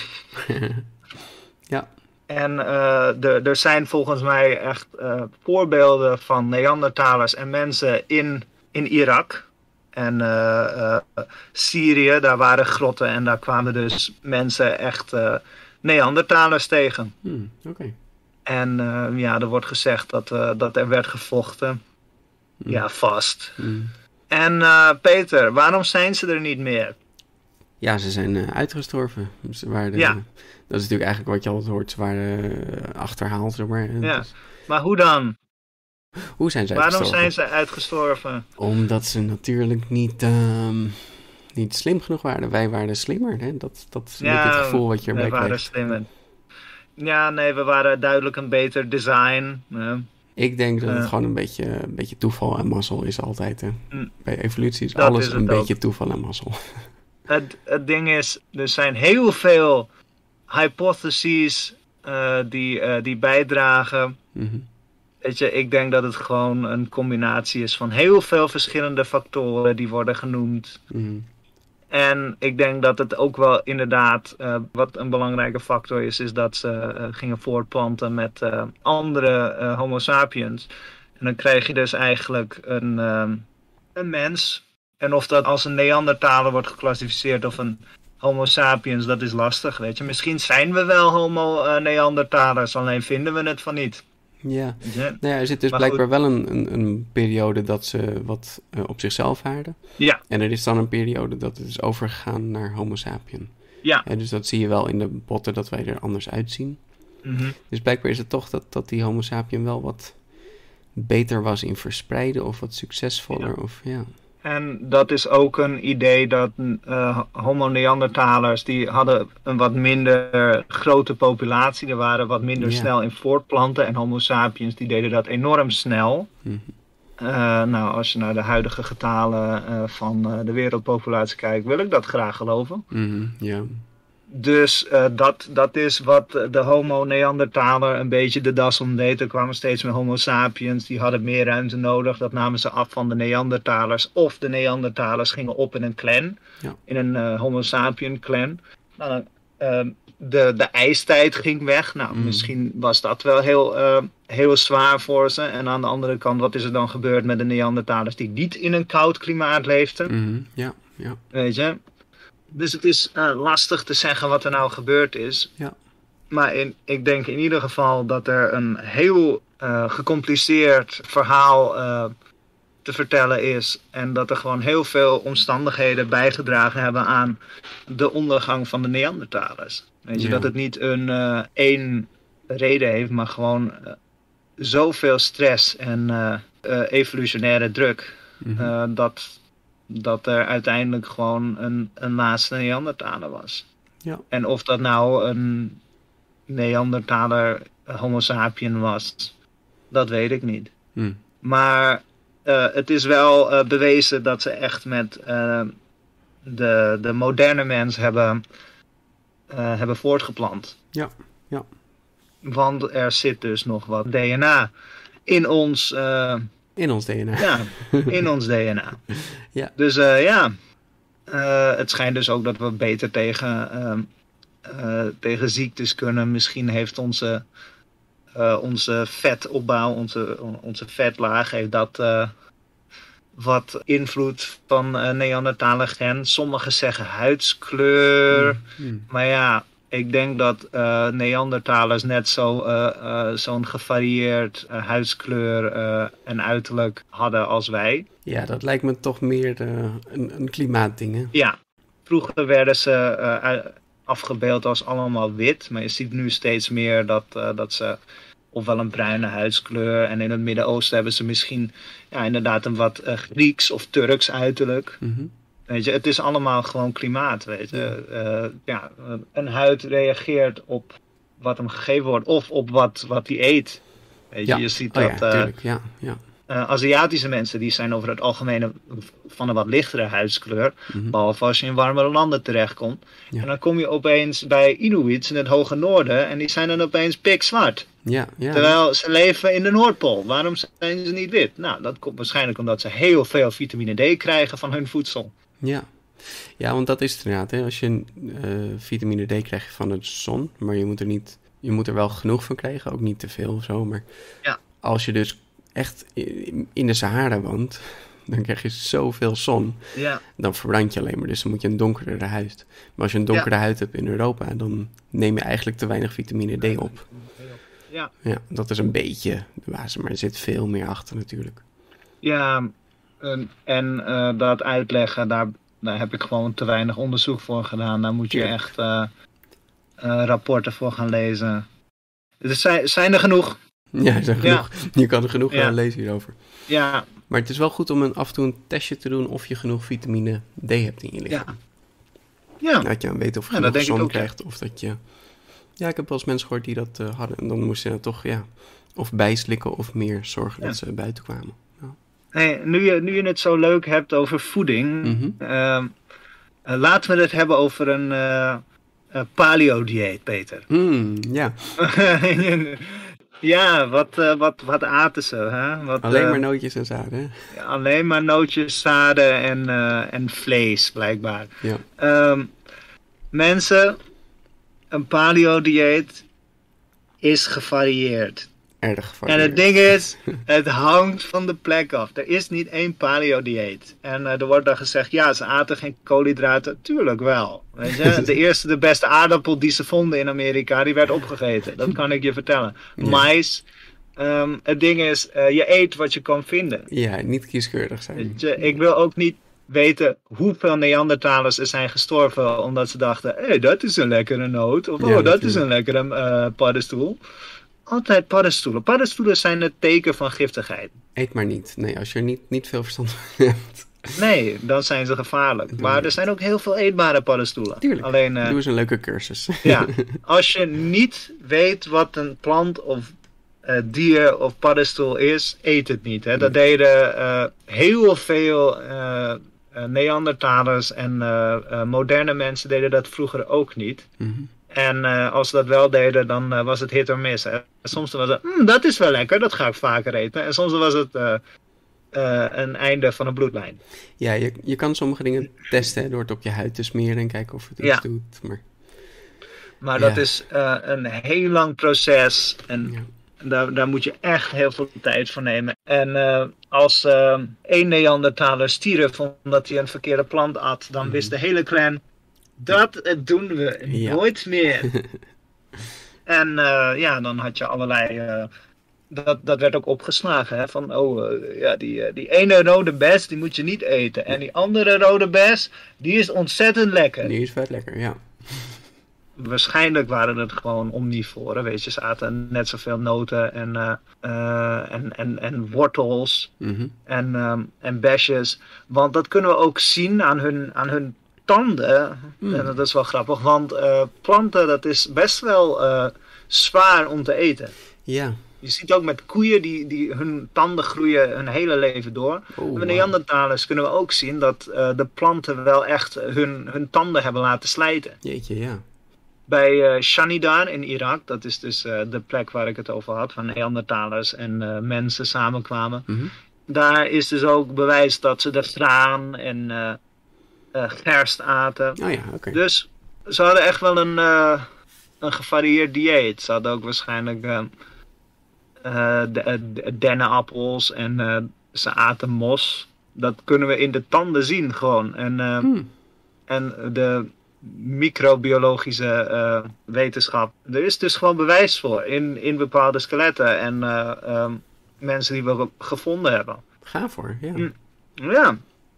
Ja.
En uh, er zijn volgens mij echt uh, voorbeelden van Neandertalers en mensen in, in Irak. En uh, uh, Syrië, daar waren grotten en daar kwamen dus mensen echt uh, Neandertalers tegen.
Hmm, Oké. Okay.
En uh, ja, er wordt gezegd dat, uh, dat er werd gevochten. Mm. Ja, vast.
Mm.
En uh, Peter, waarom zijn ze er niet meer?
Ja, ze zijn uh, uitgestorven. Ze waren,
ja.
Dat is natuurlijk eigenlijk wat je altijd hoort. Ze waren uh, achterhaald, zeg maar.
Ja,
dus...
maar hoe dan?
Hoe zijn ze
waarom
uitgestorven?
zijn ze uitgestorven?
Omdat ze natuurlijk niet... Uh, niet slim genoeg waren. Wij waren slimmer. Hè? Dat, dat is
ja,
het gevoel wat je erbij
wij waren
krijgt.
slimmer. Ja, nee, we waren duidelijk een beter design. Ja.
Ik denk dat
uh,
het gewoon een beetje, een beetje toeval en mazzel is altijd. Hè.
Mm,
Bij evolutie is alles is een beetje ook. Toeval en mazzel.
Het, het ding is, er zijn heel veel hypotheses uh, die, uh, die bijdragen.
Mm-hmm.
Weet je, ik denk dat het gewoon een combinatie is van heel veel verschillende factoren die worden genoemd.
Mm-hmm.
En ik denk dat het ook wel inderdaad, uh, wat een belangrijke factor is, is dat ze uh, gingen voortplanten met uh, andere uh, homo sapiens. En dan krijg je dus eigenlijk een, uh, een mens. En of dat als een Neandertaler wordt geclassificeerd of een homo sapiens, dat is lastig, weet je. Misschien zijn we wel homo uh, Neandertalers, alleen vinden we het van niet.
Ja,
ja.
Nou ja, er zit dus maar blijkbaar goed. wel een, een, een periode dat ze wat uh, op zichzelf waren.
Ja.
En er is dan een periode dat het is overgegaan naar homo sapien.
Ja.
En dus dat zie je wel in de botten dat wij er anders uitzien.
Mm-hmm.
Dus blijkbaar is het toch dat, dat die homo sapien wel wat beter was in verspreiden of wat succesvoller. Ja. Of, ja.
En dat is ook een idee dat uh, homo neandertalers, die hadden een wat minder grote populatie. Er waren wat minder ja. snel in voortplanten. En homo sapiens, die deden dat enorm snel.
Mm-hmm.
Uh, nou, als je naar de huidige getalen uh, van uh, de wereldpopulatie kijkt, wil ik dat graag geloven.
Mm-hmm. Yeah.
Dus uh, dat, dat is wat de homo neandertaler een beetje de das om deed. Er kwamen steeds meer homo sapiens, die hadden meer ruimte nodig. Dat namen ze af van de neandertalers. Of de neandertalers gingen op in een clan,
ja.
in een uh, homo sapien clan. Nou, uh, de, de ijstijd ging weg. Nou, mm. misschien was dat wel heel, uh, heel zwaar voor ze. En aan de andere kant, wat is er dan gebeurd met de neandertalers die niet in een koud klimaat leefden?
Mm-hmm. Ja, ja.
Weet je? Dus het is uh, lastig te zeggen wat er nou gebeurd is.
Ja.
Maar in, ik denk in ieder geval dat er een heel uh, gecompliceerd verhaal uh, te vertellen is. En dat er gewoon heel veel omstandigheden bijgedragen hebben aan de ondergang van de Neandertalers. Weet je, ja. dat het niet een uh, één reden heeft, maar gewoon uh, zoveel stress en uh, uh, evolutionaire druk. Mm-hmm. Uh, dat... dat er uiteindelijk gewoon een, een laatste Neandertaler was.
Ja.
En of dat nou een Neandertaler homo sapien was, dat weet ik niet.
Hmm.
Maar uh, het is wel uh, bewezen dat ze echt met uh, de, de moderne mens hebben, uh, hebben voortgeplant.
Ja, ja.
Want er zit dus nog wat D N A in ons... Uh,
In ons D N A.
Ja, in ons D N A.
Ja.
Dus uh, ja, uh, het schijnt dus ook dat we beter tegen, uh, uh, tegen ziektes kunnen. Misschien heeft onze, uh, onze vetopbouw, onze, onze vetlaag, heeft dat uh, wat invloed van uh, Neandertaler gen. Sommigen zeggen huidskleur, mm, mm. maar ja... Ik denk dat uh, Neandertalers net zo, uh, uh, zo'n gevarieerd uh, huidskleur uh, en uiterlijk hadden als wij.
Ja, dat lijkt me toch meer uh, een, een klimaatding, hè?
Ja, vroeger werden ze uh, afgebeeld als allemaal wit. Maar je ziet nu steeds meer dat, uh, dat ze ofwel een bruine huidskleur... en in het Midden-Oosten hebben ze misschien ja, inderdaad een wat uh, Grieks of Turks uiterlijk... Mm-hmm. Weet je, het is allemaal gewoon klimaat, weet je. Uh, ja, een huid reageert op wat hem gegeven wordt of op wat, wat hij eet. Weet je,
ja.
je ziet
oh,
dat
ja,
uh,
tuurlijk. Ja, ja.
Uh, Aziatische mensen die zijn over het algemeen van een wat lichtere huidskleur. Mm-hmm. Behalve als je in warmere landen terechtkomt. Ja. En dan kom je opeens bij Inuits in het hoge noorden en die zijn dan opeens pikzwart.
Ja, ja.
Terwijl ze leven in de Noordpool. Waarom zijn ze niet wit? Nou, dat komt waarschijnlijk omdat ze heel veel vitamine D krijgen van hun voedsel.
Ja. ja, want dat is het inderdaad. Hè. Als je uh, vitamine D krijgt van de zon, maar je moet er niet, je moet er wel genoeg van krijgen, ook niet te veel of zo. Maar
ja.
als je dus echt in de Sahara woont, dan krijg je zoveel zon.
Ja.
Dan verbrand je alleen maar, dus dan moet je een donkerdere huid. Maar als je een donkere ja. huid hebt in Europa, dan neem je eigenlijk te weinig vitamine D op.
Ja.
Ja, dat is een beetje de basis, maar er zit veel meer achter natuurlijk.
Ja, en, en uh, dat uitleggen, daar, daar heb ik gewoon te weinig onderzoek voor gedaan. Daar moet je ja. echt uh, uh, rapporten voor gaan lezen. Er zijn, zijn er genoeg.
Ja, er zijn genoeg. Ja. Je kan er genoeg
ja.
uh, lezen hierover.
Ja.
Maar het is wel goed om een, af en toe een testje te doen of je genoeg vitamine D hebt in je lichaam.
Ja. ja.
Dat je dan weet of je
ja,
genoeg zon
ook,
krijgt
ja.
of dat je... Ja, ik heb wel eens mensen gehoord die dat uh, hadden. En dan moesten ze toch, ja, of bijslikken of meer zorgen ja. dat ze buiten kwamen. Ja.
Hey, nu, je, nu je het zo leuk hebt over voeding, mm-hmm. uh, uh, laten we het hebben over een uh, uh, paleo-dieet, Peter.
Mm, ja.
ja, wat, uh, wat, wat aten ze? Hè? Wat,
alleen
uh,
maar nootjes en zaden, hè?
Ja, alleen maar nootjes, zaden en, uh, en vlees, blijkbaar.
Ja.
Um, mensen... Een paleo-dieet is gevarieerd.
Erg gevarieerd.
En het ding is, het hangt van de plek af. Er is niet één paleo-dieet. En uh, er wordt dan gezegd, ja, ze aten geen koolhydraten. Tuurlijk wel. Weet je? De eerste, de beste aardappel die ze vonden in Amerika, die werd opgegeten. Dat kan ik je vertellen. Ja. Mais. Um, het ding is, uh, je eet wat je kan vinden.
Ja, niet kieskeurig zijn.
Je, ik wil ook niet weten hoeveel Neandertalers er zijn gestorven omdat ze dachten, hé, hey, dat is een lekkere noot. Of, oh, ja, dat is een lekkere uh, paddenstoel. Altijd paddenstoelen. Paddenstoelen zijn het teken van giftigheid.
Eet maar niet. Nee, als je er niet, niet veel verstand van hebt.
Nee, dan zijn ze gevaarlijk. Doe maar niet. Er zijn ook heel veel eetbare paddenstoelen.
Tuurlijk,
Alleen, uh,
doe eens een leuke cursus.
Ja, als je niet weet wat een plant of uh, dier of paddenstoel is, eet het niet. Hè. Dat deden uh, heel veel... Uh, Uh, Neandertalers en uh, uh, moderne mensen deden dat vroeger ook niet. Mm-hmm. En uh, als ze dat wel deden, dan uh, was het hit or miss. Hè. Soms was het, mm, dat is wel lekker, dat ga ik vaker eten. En soms was het uh, uh, een einde van een bloedlijn.
Ja, je, je kan sommige dingen testen hè, door het op je huid te smeren en kijken of het iets ja. doet. Maar,
maar ja. dat is uh, een heel lang proces en... Ja. Daar, daar moet je echt heel veel tijd voor nemen. En uh, als uh, één Neandertaler stierf omdat hij een verkeerde plant at, dan mm. wist de hele clan, dat doen we ja. nooit meer. En uh, ja, dan had je allerlei... Uh, dat, dat werd ook opgeslagen. Hè, van, oh, uh, ja, die, uh, die ene rode bes, die moet je niet eten. En die andere rode bes, die is ontzettend lekker.
Die is vet lekker, ja.
Waarschijnlijk waren het gewoon omnivoren, weet je. Ze aten net zoveel noten en, uh, uh, en, en, en wortels mm-hmm. en, um, en besjes. Want dat kunnen we ook zien aan hun, aan hun tanden. Mm. En dat is wel grappig, want uh, planten, dat is best wel uh, zwaar om te eten.
Ja.
Je ziet ook met koeien, die, die hun tanden groeien hun hele leven door. Oh, met Neandertalers kunnen we ook zien dat uh, de planten wel echt hun, hun tanden hebben laten slijten.
Jeetje, ja.
Bij uh, Shanidar in Irak, dat is dus uh, de plek waar ik het over had, van Neandertalers en uh, mensen samenkwamen. Mm-hmm. daar is dus ook bewijs dat ze de graan en uh, uh, gerst aten.
Oh ja, oké. Okay.
Dus ze hadden echt wel een, uh, een gevarieerd dieet. Ze hadden ook waarschijnlijk uh, uh, de, de dennenappels en uh, ze aten mos. Dat kunnen we in de tanden zien gewoon. En, uh, hmm. en de microbiologische uh, wetenschap. Er is dus gewoon bewijs voor in, in bepaalde skeletten en uh, um, mensen die we gevonden hebben.
Ga voor, ja.
Mm, ja.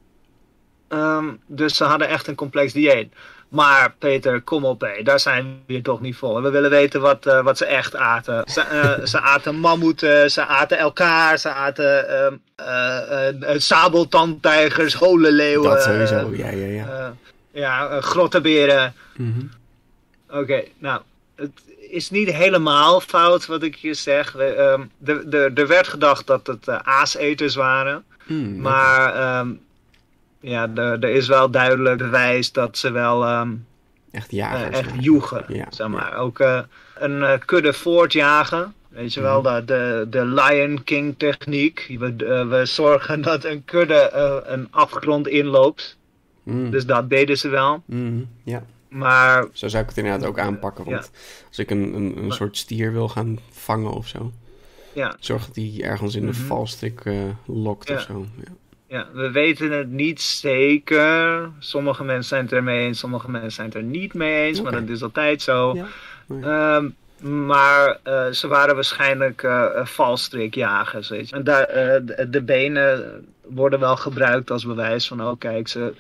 Um, dus ze hadden echt een complex dieet. Maar Peter, kom op hé, daar zijn we hier toch niet voor. We willen weten wat, uh, wat ze echt aten. Ze, uh, ze aten mammoeten, ze aten elkaar, ze aten uh, uh, uh, sabeltandtijgers, holenleeuwen.
Dat sowieso, uh, ja, ja, ja.
Uh, ja, uh, grottenberen.
Mm-hmm.
Oké, okay, nou, het is niet helemaal fout wat ik hier zeg. Uh, de, de, er werd gedacht dat het uh, aaseters waren.
Mm,
maar... Okay. Um, Ja, er, er is wel duidelijk bewijs dat ze wel um,
echt jagers,
uh, echt joegen,
ja,
zeg maar.
Ja.
Ook uh, een uh, kudde voortjagen, weet je wel, de, de, de Lion King techniek. We, uh, we zorgen dat een kudde uh, een afgrond inloopt. Mm. Dus dat deden ze wel.
Mm, ja.
Maar...
Zo zou ik het inderdaad ook aanpakken, want ja. als ik een, een, een maar, soort stier wil gaan vangen of zo,
ja.
zorg dat hij ergens in de mm-hmm. valstrik uh, lokt
ja.
of zo. Ja.
Ja, we weten het niet zeker. Sommige mensen zijn het er mee eens, sommige mensen zijn het er niet mee eens. Okay. Maar dat is altijd zo. Ja. Nee. Um, maar uh, ze waren waarschijnlijk uh, valstrikjagers, weet je. En daar, uh, de, de benen worden wel gebruikt als bewijs van... oh kijk, ze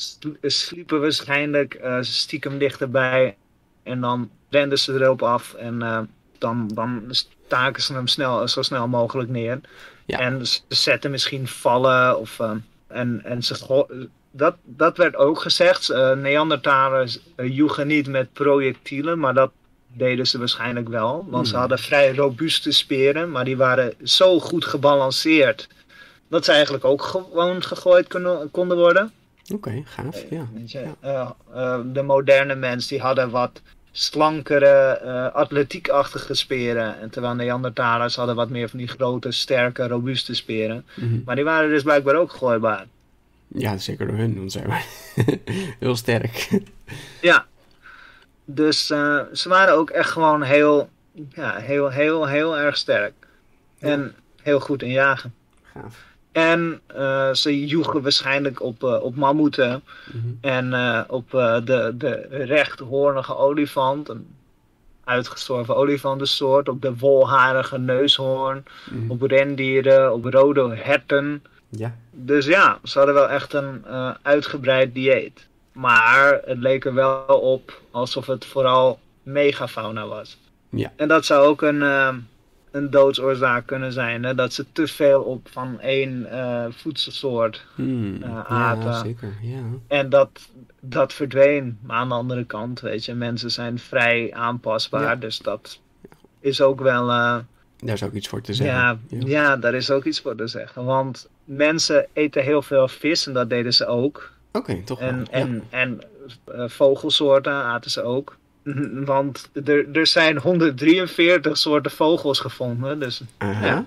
sliepen waarschijnlijk uh, stiekem dichterbij. En dan renden ze erop af en uh, dan, dan staken ze hem snel, zo snel mogelijk neer. Ja. En ze zetten misschien vallen of uh, en, en ze dat, dat werd ook gezegd. Uh, Neandertalers uh, joegen niet met projectielen, maar dat deden ze waarschijnlijk wel. Want hmm. ze hadden vrij robuuste speren, maar die waren zo goed gebalanceerd dat ze eigenlijk ook gewoon gegooid kunnen, konden worden.
Oké, okay, gaaf. Ja.
Weet je, uh, uh, de moderne mens die hadden wat slankere, uh, atletiekachtige speren. En terwijl Neandertalers hadden wat meer van die grote, sterke, robuuste speren. Mm-hmm. Maar die waren dus blijkbaar ook gooibaar.
Ja, zeker door hun, want zij waren heel sterk.
Ja. Dus uh, ze waren ook echt gewoon heel, ja, heel, heel, heel erg sterk. Ja. En heel goed in jagen.
Gaaf.
En uh, ze joegen waarschijnlijk op, uh, op mammoeten mm-hmm. en uh, op uh, de, de rechthoornige olifant, een uitgestorven olifantensoort, op de wolharige neushoorn, mm-hmm. op rendieren, op rode herten.
Ja.
Dus ja, ze hadden wel echt een uh, uitgebreid dieet. Maar het leek er wel op alsof het vooral megafauna was.
Ja.
En dat zou ook een... Uh, een doodsoorzaak kunnen zijn. Hè? Dat ze te veel op van één uh, voedselsoort
hmm,
uh, aten.
Ja, zeker. Ja.
En dat, dat verdween. Maar aan de andere kant, weet je, mensen zijn vrij aanpasbaar. Ja. Dus dat is ook wel... Uh,
daar is ook iets voor te zeggen.
Ja, ja. ja, daar is ook iets voor te zeggen. Want mensen eten heel veel vis en dat deden ze ook.
Oké, okay, toch wel.
En,
ja.
en, en uh, vogelsoorten aten ze ook. Want er, er zijn honderddrieënveertig soorten vogels gevonden. Dus ja,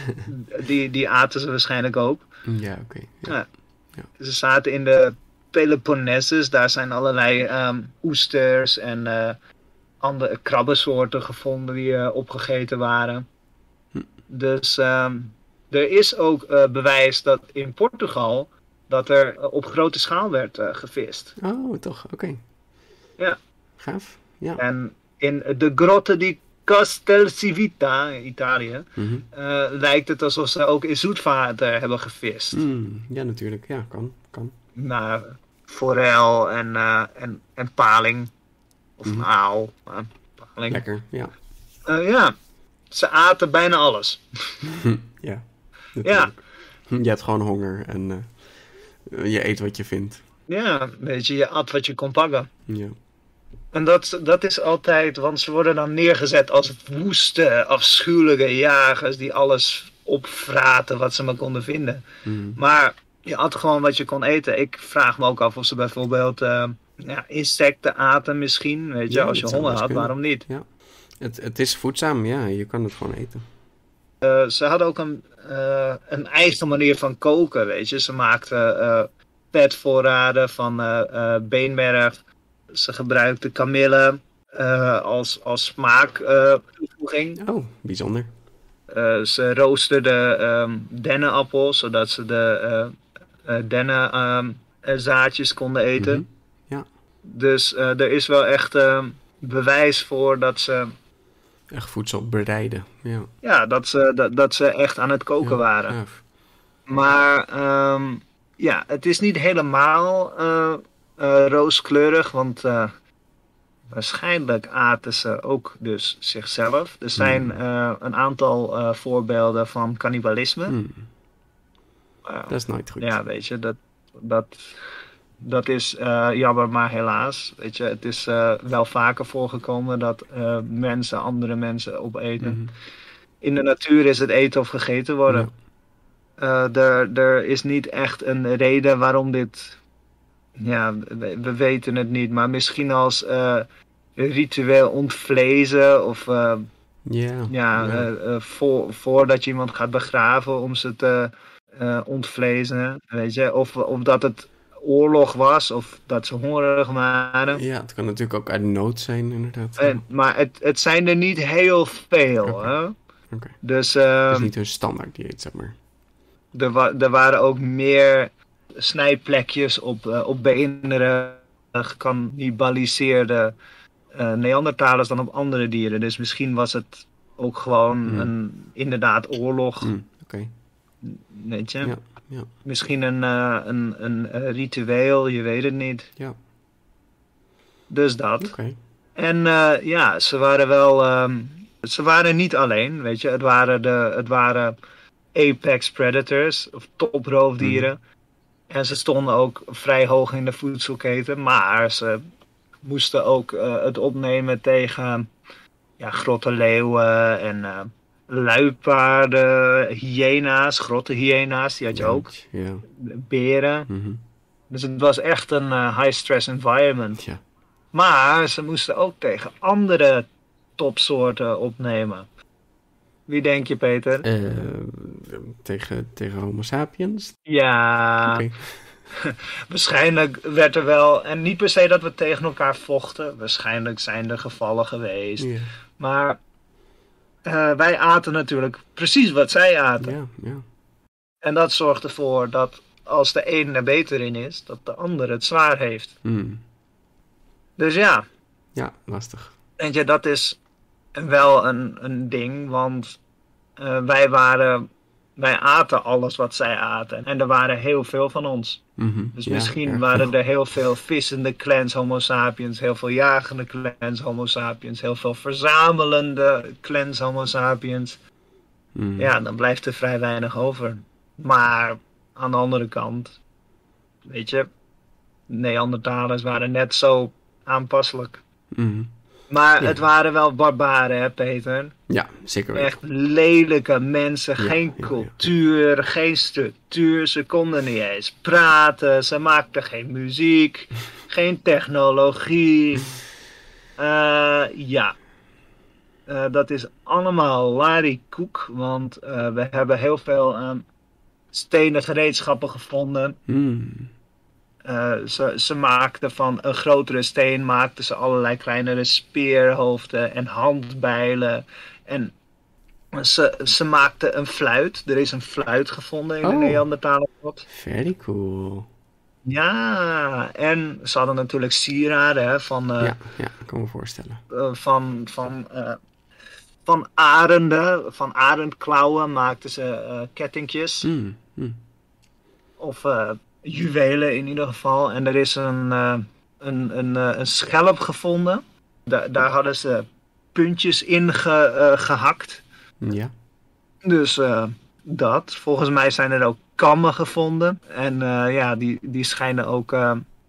die, die aten ze waarschijnlijk ook.
Ja, oké. Okay, ja.
ja. ja. Ze zaten in de Peloponnesus. Daar zijn allerlei um, oesters en uh, andere krabbensoorten gevonden die uh, opgegeten waren. Hm. Dus um, er is ook uh, bewijs dat in Portugal dat er uh, op grote schaal werd uh, gevist.
Oh, toch? Oké. Okay.
Ja.
Gaaf. Ja.
En in de Grotte di Castel Civita in Italië mm-hmm. uh, lijkt het alsof ze ook in zoetwater hebben gevist.
Mm, ja, natuurlijk. Ja, kan. kan.
Nou, forel en, uh, en, en paling. Of mm-hmm. aal. Uh, paling.
Lekker, ja.
Uh, ja, ze aten bijna alles.
ja,
ja.
Je hebt gewoon honger en uh, je eet wat je vindt.
Ja, weet je, je at wat je kon pakken.
Ja.
En dat, dat is altijd, want ze worden dan neergezet als woeste, afschuwelijke jagers die alles opvraten wat ze maar konden vinden. Mm. Maar je at gewoon wat je kon eten. Ik vraag me ook af of ze bijvoorbeeld uh, ja, insecten aten misschien. Weet je, ja, als je honger had, kunnen. Waarom niet?
Ja. Het, het is voedzaam, ja. Je kan het gewoon eten.
Uh, ze hadden ook een, uh, een eigen manier van koken, weet je. Ze maakten uh, vetvoorraden van uh, uh, beenmerg. Ze gebruikten kamille uh, als, als smaaktoevoeging.
Uh, oh, bijzonder.
Uh, ze roosterden um, dennenappels, zodat ze de uh, uh, dennenzaadjes um, konden eten.
Mm-hmm. Ja.
Dus uh, er is wel echt uh, bewijs voor dat ze...
Echt voedsel bereiden, ja.
Ja, dat ze, dat, dat ze echt aan het koken ja, waren. Ja. Maar um, ja, het is niet helemaal uh, uh, rooskleurig, want uh, waarschijnlijk aten ze ook dus zichzelf. Er zijn mm. uh, een aantal uh, voorbeelden van cannibalisme.
Mm. Uh, dat is nooit goed.
Ja, weet je, dat... dat Dat is uh, jammer, maar helaas. Weet je, het is uh, wel vaker voorgekomen dat uh, mensen andere mensen opeten. Mm-hmm. In de natuur is het eten of gegeten worden. Ja. Uh, er, er is niet echt een reden waarom dit... Ja, we, we weten het niet. Maar misschien als uh, ritueel ontvlezen of... Uh,
yeah.
Ja,
yeah.
uh, uh, voor, voordat je iemand gaat begraven om ze te uh, ontvlezen. Weet je, of, of dat het... oorlog was of dat ze hongerig waren.
Ja, het kan natuurlijk ook uit nood zijn, inderdaad.
En, maar het, het zijn er niet heel veel.
Okay.
Hè?
Okay.
Dus, uh,
het is niet een standaard dieet, zeg maar.
Er, wa- er waren ook meer snijplekjes op, uh, op beenderen uh, gecannibaliseerde uh, Neandertalers dan op andere dieren. Dus misschien was het ook gewoon mm. een inderdaad oorlog.
Mm. Oké. Okay.
Weet je?
Ja. Ja.
Misschien een, uh, een, een uh, ritueel, je weet het niet.
Ja.
Dus dat.
Okay.
En uh, ja, ze waren wel... Um, ze waren niet alleen, weet je. Het waren, de, het waren apex predators, of toproofdieren. Mm. En ze stonden ook vrij hoog in de voedselketen. Maar ze moesten ook uh, het opnemen tegen ja, grotte leeuwen en... Uh, luipaarden, hyena's, grotte hyena's, die had je ook.
Ja.
Beren.
Mm-hmm.
Dus het was echt een uh, high-stress environment.
Ja.
Maar ze moesten ook tegen andere topsoorten opnemen. Wie denk je, Peter?
Uh, tegen, tegen Homo sapiens?
Ja. Okay. Waarschijnlijk werd er wel... En niet per se dat we tegen elkaar vochten. Waarschijnlijk zijn er gevallen geweest. Yeah. Maar... Uh, wij aten natuurlijk precies wat zij aten.
Ja, ja.
En dat zorgt ervoor dat als de een er beter in is, dat de ander het zwaar heeft.
Mm.
Dus ja.
Ja, lastig.
Weet je, dat is wel een, een ding, want uh, wij waren, wij aten alles wat zij aten. En er waren heel veel van ons.
Mm-hmm.
Dus
ja,
misschien
ja,
waren
veel.
er heel veel vissende clans Homo sapiens, heel veel jagende clans Homo sapiens, heel veel verzamelende clans Homo sapiens.
Mm.
Ja, dan blijft er vrij weinig over. Maar aan de andere kant, weet je, Neandertalers waren net zo aanpasselijk.
Mm.
Maar
ja.
het waren wel barbaren, hè, Peter?
Ja, zeker weten.
Echt lelijke mensen,
ja,
geen
ja,
cultuur,
ja.
geen structuur. Ze konden niet eens praten, ze maakten geen muziek, geen technologie. Uh, ja, uh, dat is allemaal larikoek, want uh, we hebben heel veel uh, stenen gereedschappen gevonden.
Mm.
Uh, ze, ze maakten van een grotere steen maakten ze allerlei kleinere speerhoofden en handbijlen. En ze, ze maakten een fluit. Er is een fluit gevonden in oh. de Neandertalengrot.
Very cool.
Ja, en ze hadden natuurlijk sieraden hè, van... Uh,
ja, ja, ik kan me voorstellen.
Uh, van, van, uh, van arenden, van arendklauwen maakten ze uh, kettingjes.
Mm. Mm.
Of... Uh, juwelen in ieder geval. En er is een, uh, een, een, uh, een schelp gevonden. Da- daar hadden ze puntjes in ge- uh, gehakt.
Ja.
Dus uh, dat. Volgens mij zijn er ook kammen gevonden. En uh, ja, die, die schijnen ook... Uh,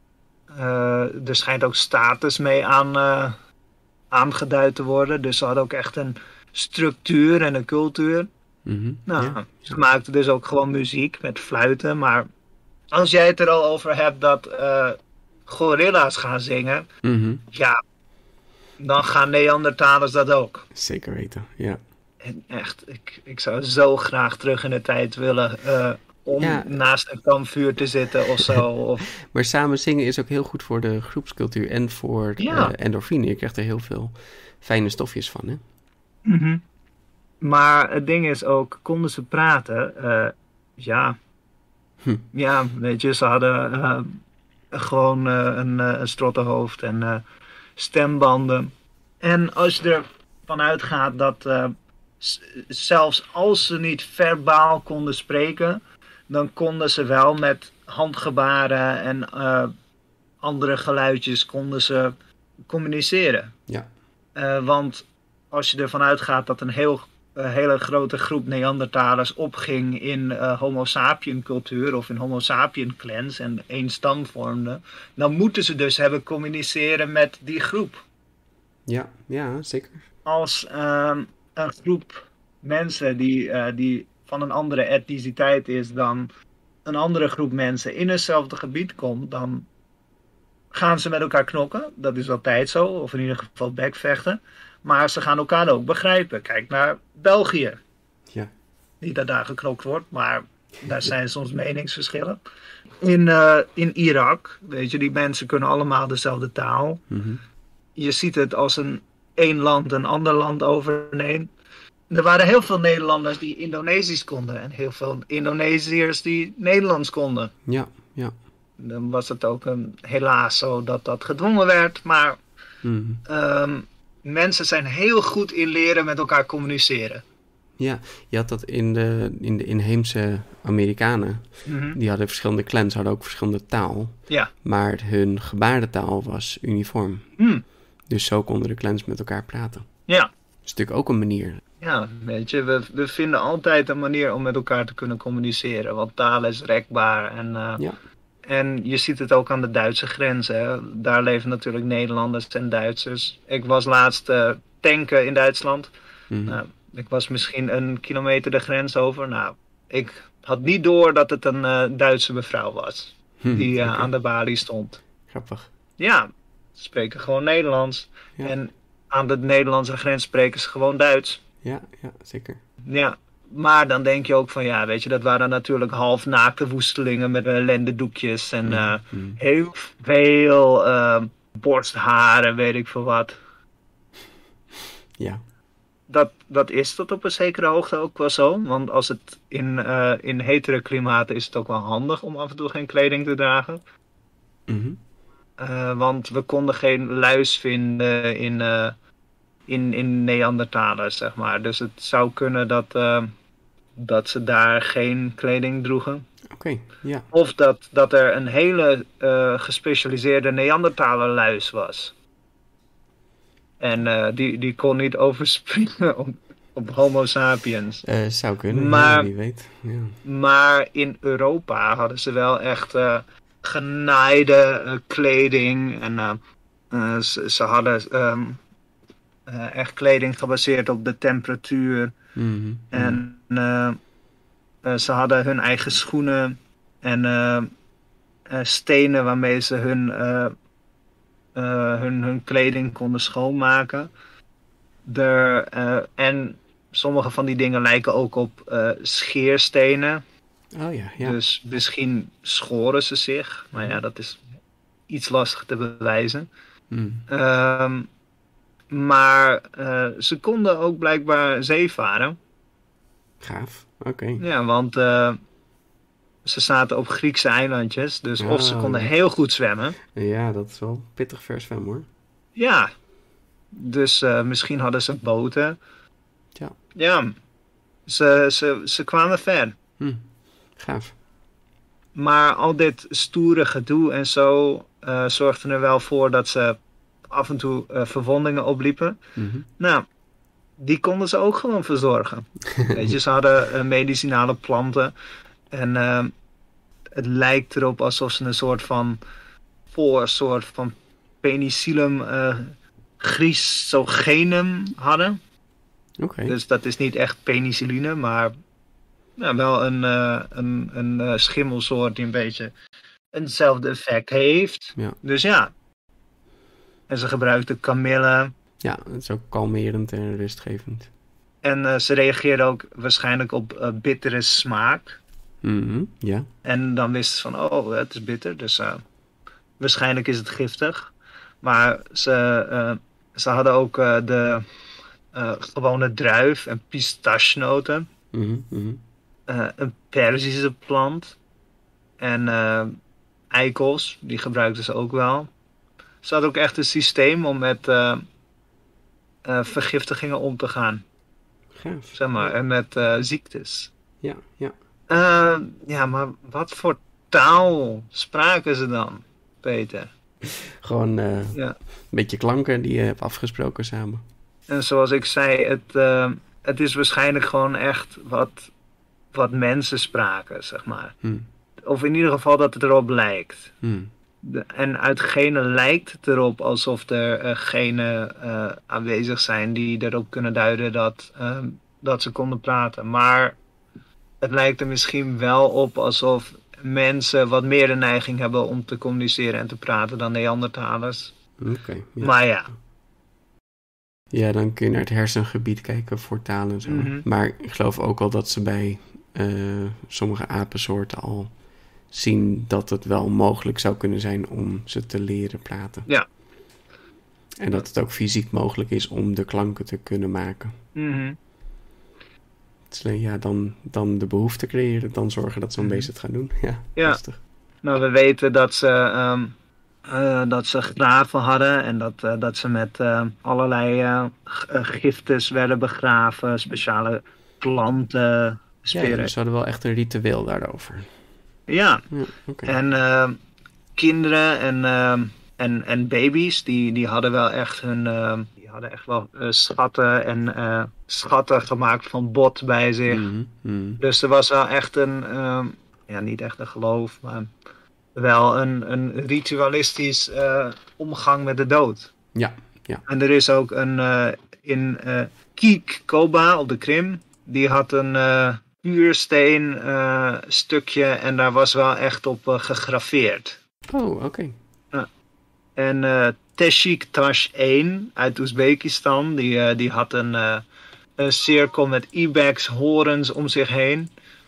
uh, er schijnt ook status mee aan, uh, aangeduid te worden. Dus ze hadden ook echt een structuur en een cultuur.
Mm-hmm.
Nou,
ja,
ze
ja.
maakten dus ook gewoon muziek met fluiten, maar... Als jij het er al over hebt dat uh, gorilla's gaan zingen,
mm-hmm.
ja, dan gaan Neandertalers dat ook.
Zeker weten, ja.
En echt, ik, ik zou zo graag terug in de tijd willen uh, om
Ja.
naast een kampvuur te zitten of zo. Of...
Maar samen zingen is ook heel goed voor de groepscultuur en voor
Ja.
uh, endorfine. Je krijgt er heel veel fijne stofjes van, hè?
Mm-hmm. Maar het ding is ook, konden ze praten? Uh, ja.
Hm.
Ja, weet je, ze hadden uh, gewoon uh, een, uh, een strottenhoofd en uh, stembanden. En als je ervan uitgaat dat uh, s- zelfs als ze niet verbaal konden spreken, dan konden ze wel met handgebaren en uh, andere geluidjes konden ze communiceren.
Ja.
Uh, want als je ervan uitgaat dat een heel, uh, hele grote groep Neandertalers opging in uh, Homo sapien cultuur of in Homo sapien clans en één stam vormden, dan moeten ze dus hebben communiceren met die groep.
Ja, ja, zeker.
Als uh, een groep mensen die, uh, die van een andere etniciteit is dan een andere groep mensen in hetzelfde gebied komt, dan gaan ze met elkaar knokken. Dat is altijd zo, of in ieder geval bekvechten. Maar ze gaan elkaar ook begrijpen. Kijk naar België.
Ja.
Niet dat daar geknokt wordt, maar daar zijn soms meningsverschillen. In, uh, in Irak, weet je, die mensen kunnen allemaal dezelfde taal.
Mm-hmm.
Je ziet het als een één land een ander land overneemt. Er waren heel veel Nederlanders die Indonesisch konden. En heel veel Indonesiërs die Nederlands konden.
Ja, ja.
Dan was het ook um, helaas zo dat dat gedwongen werd. Maar
Mm-hmm.
um, mensen zijn heel goed in leren met elkaar communiceren.
Ja, je had dat in de, in de inheemse Amerikanen.
Mm-hmm.
Die hadden verschillende clans, hadden ook verschillende taal.
Ja.
Maar hun gebarentaal was uniform.
Mm.
Dus zo konden de clans met elkaar praten.
Ja.
Dat is natuurlijk ook een manier.
Ja, weet je, we, we vinden altijd een manier om met elkaar te kunnen communiceren. Want taal is rekbaar en... Uh,
ja.
En je ziet het ook aan de Duitse grens. Hè. Daar leven natuurlijk Nederlanders en Duitsers. Ik was laatst uh, tanken in Duitsland.
Mm-hmm.
Nou, ik was misschien een kilometer de grens over. Nou, ik had niet door dat het een uh, Duitse mevrouw was.
Hm,
die uh,
okay.
aan de balie stond.
Grappig.
Ja, ze spreken gewoon Nederlands.
Ja.
En aan de Nederlandse grens spreken ze gewoon Duits.
Ja, ja, zeker.
Ja. Maar dan denk je ook van, ja, weet je, dat waren natuurlijk half naakte woestelingen met uh, lendendoekjes en uh,
mm.
heel veel uh, borstharen, weet ik veel wat.
Ja.
Dat, dat is tot op een zekere hoogte ook wel zo, want als het in, uh, in hetere klimaten is het ook wel handig om af en toe geen kleding te dragen.
Mm-hmm.
Uh, want we konden geen luis vinden in, uh, in, in Neandertalers, zeg maar. Dus het zou kunnen dat... Uh, dat ze daar geen kleding droegen.
Oké, okay, ja.
Of dat, dat er een hele uh, gespecialiseerde Neandertalerluis was. En uh, die, die kon niet overspringen op, op Homo sapiens.
Uh, zou kunnen,
maar,
ja, wie weet. Ja.
Maar in Europa hadden ze wel echt uh, genaaide uh, kleding. En uh, uh, ze, ze hadden um, uh, echt kleding gebaseerd op de temperatuur.
Mm-hmm.
En uh, uh, ze hadden hun eigen schoenen en uh, uh, stenen waarmee ze hun, uh, uh, hun, hun kleding konden schoonmaken. Er, uh, en sommige van die dingen lijken ook op uh, scheerstenen.
Oh ja, ja.
Dus misschien schoren ze zich. Maar ja, dat is iets lastig te bewijzen.
Mm.
Um, Maar uh, ze konden ook blijkbaar zeevaren.
Gaaf, oké. Okay.
Ja, want uh, ze zaten op Griekse eilandjes. Dus oh, of ze konden ja. heel goed zwemmen.
Ja, dat is wel pittig ver zwemmen hoor.
Ja, dus uh, misschien hadden ze boten.
Ja.
Ja, ze, ze, ze kwamen ver.
Hm. Gaaf.
Maar al dit stoere gedoe en zo uh, zorgde er wel voor dat ze af en toe uh, verwondingen opliepen.
Mm-hmm.
Nou, die konden ze ook gewoon verzorgen. Weet je, ze hadden uh, medicinale planten. En uh, het lijkt erop alsof ze een soort van voor soort van penicillum uh, chrysogenum hadden.
Okay.
Dus dat is niet echt penicilline, maar nou, wel een, uh, een, een uh, schimmelsoort die een beetje hetzelfde effect heeft.
Ja.
Dus ja. En ze gebruikten kamille.
Ja, het is ook kalmerend en rustgevend.
En uh, ze reageerden ook waarschijnlijk op uh, bittere smaak.
Mm-hmm, ja.
En dan wisten ze van, oh, het is bitter, dus uh, waarschijnlijk is het giftig. Maar ze, uh, ze hadden ook uh, de uh, gewone druif en pistachenoten.
Mm-hmm, mm-hmm.
Uh, een Perzische plant. En uh, eikels, die gebruikten ze ook wel. Ze hadden ook echt een systeem om met uh, uh, vergiftigingen om te gaan.
Gaaf.
Zeg maar, en met uh, ziektes.
Ja, ja.
Uh, ja, maar wat voor taal spraken ze dan, Peter?
Gewoon uh,
ja.
een beetje klanken die je hebt afgesproken samen.
En zoals ik zei, het, uh, het is waarschijnlijk gewoon echt wat, wat mensen spraken, zeg maar.
Hmm.
Of in ieder geval dat het erop lijkt.
Hmm.
De, en uit genen lijkt het erop alsof er uh, genen uh, aanwezig zijn die erop kunnen duiden dat, uh, dat ze konden praten. Maar het lijkt er misschien wel op alsof mensen wat meer de neiging hebben om te communiceren en te praten dan Neandertalers.
Okay, ja.
Maar ja.
Ja, dan kun je naar het hersengebied kijken voor talen en zo. Mm-hmm. Maar ik geloof ook al dat ze bij uh, sommige apensoorten al zien dat het wel mogelijk zou kunnen zijn om ze te leren praten.
Ja.
En dat het ook fysiek mogelijk is om de klanken te kunnen maken.
Mm-hmm.
Ja, dan, dan de behoefte creëren, dan zorgen dat zo'n
mm-hmm.
beest het gaat doen. Ja,
ja.
Lastig.
Nou, we weten dat ze, um, uh, dat ze graven hadden en dat, uh, dat ze met uh, allerlei uh, giftes werden begraven, speciale planten,
sferen. Ja, dus ze hadden wel echt een ritueel daarover.
Ja,
ja okay.
En uh, kinderen en, uh, en, en baby's, die, die hadden wel echt hun... Uh, hadden echt wel uh, schatten en uh, schatten gemaakt van bot bij zich.
Mm-hmm, mm-hmm.
Dus er was wel echt een, uh, ja niet echt een geloof, maar wel een, een ritualistisch uh, omgang met de dood.
Ja, ja.
En er is ook een uh, in uh, Kik Koba op de Krim, die had een uh, uursteen uh, stukje en daar was wel echt op uh, gegraveerd.
Oh, oké. Okay.
Uh, en uh, Teshiktash één uit Oezbekistan, die, uh, die had een, uh, een cirkel met ibex horens om zich heen.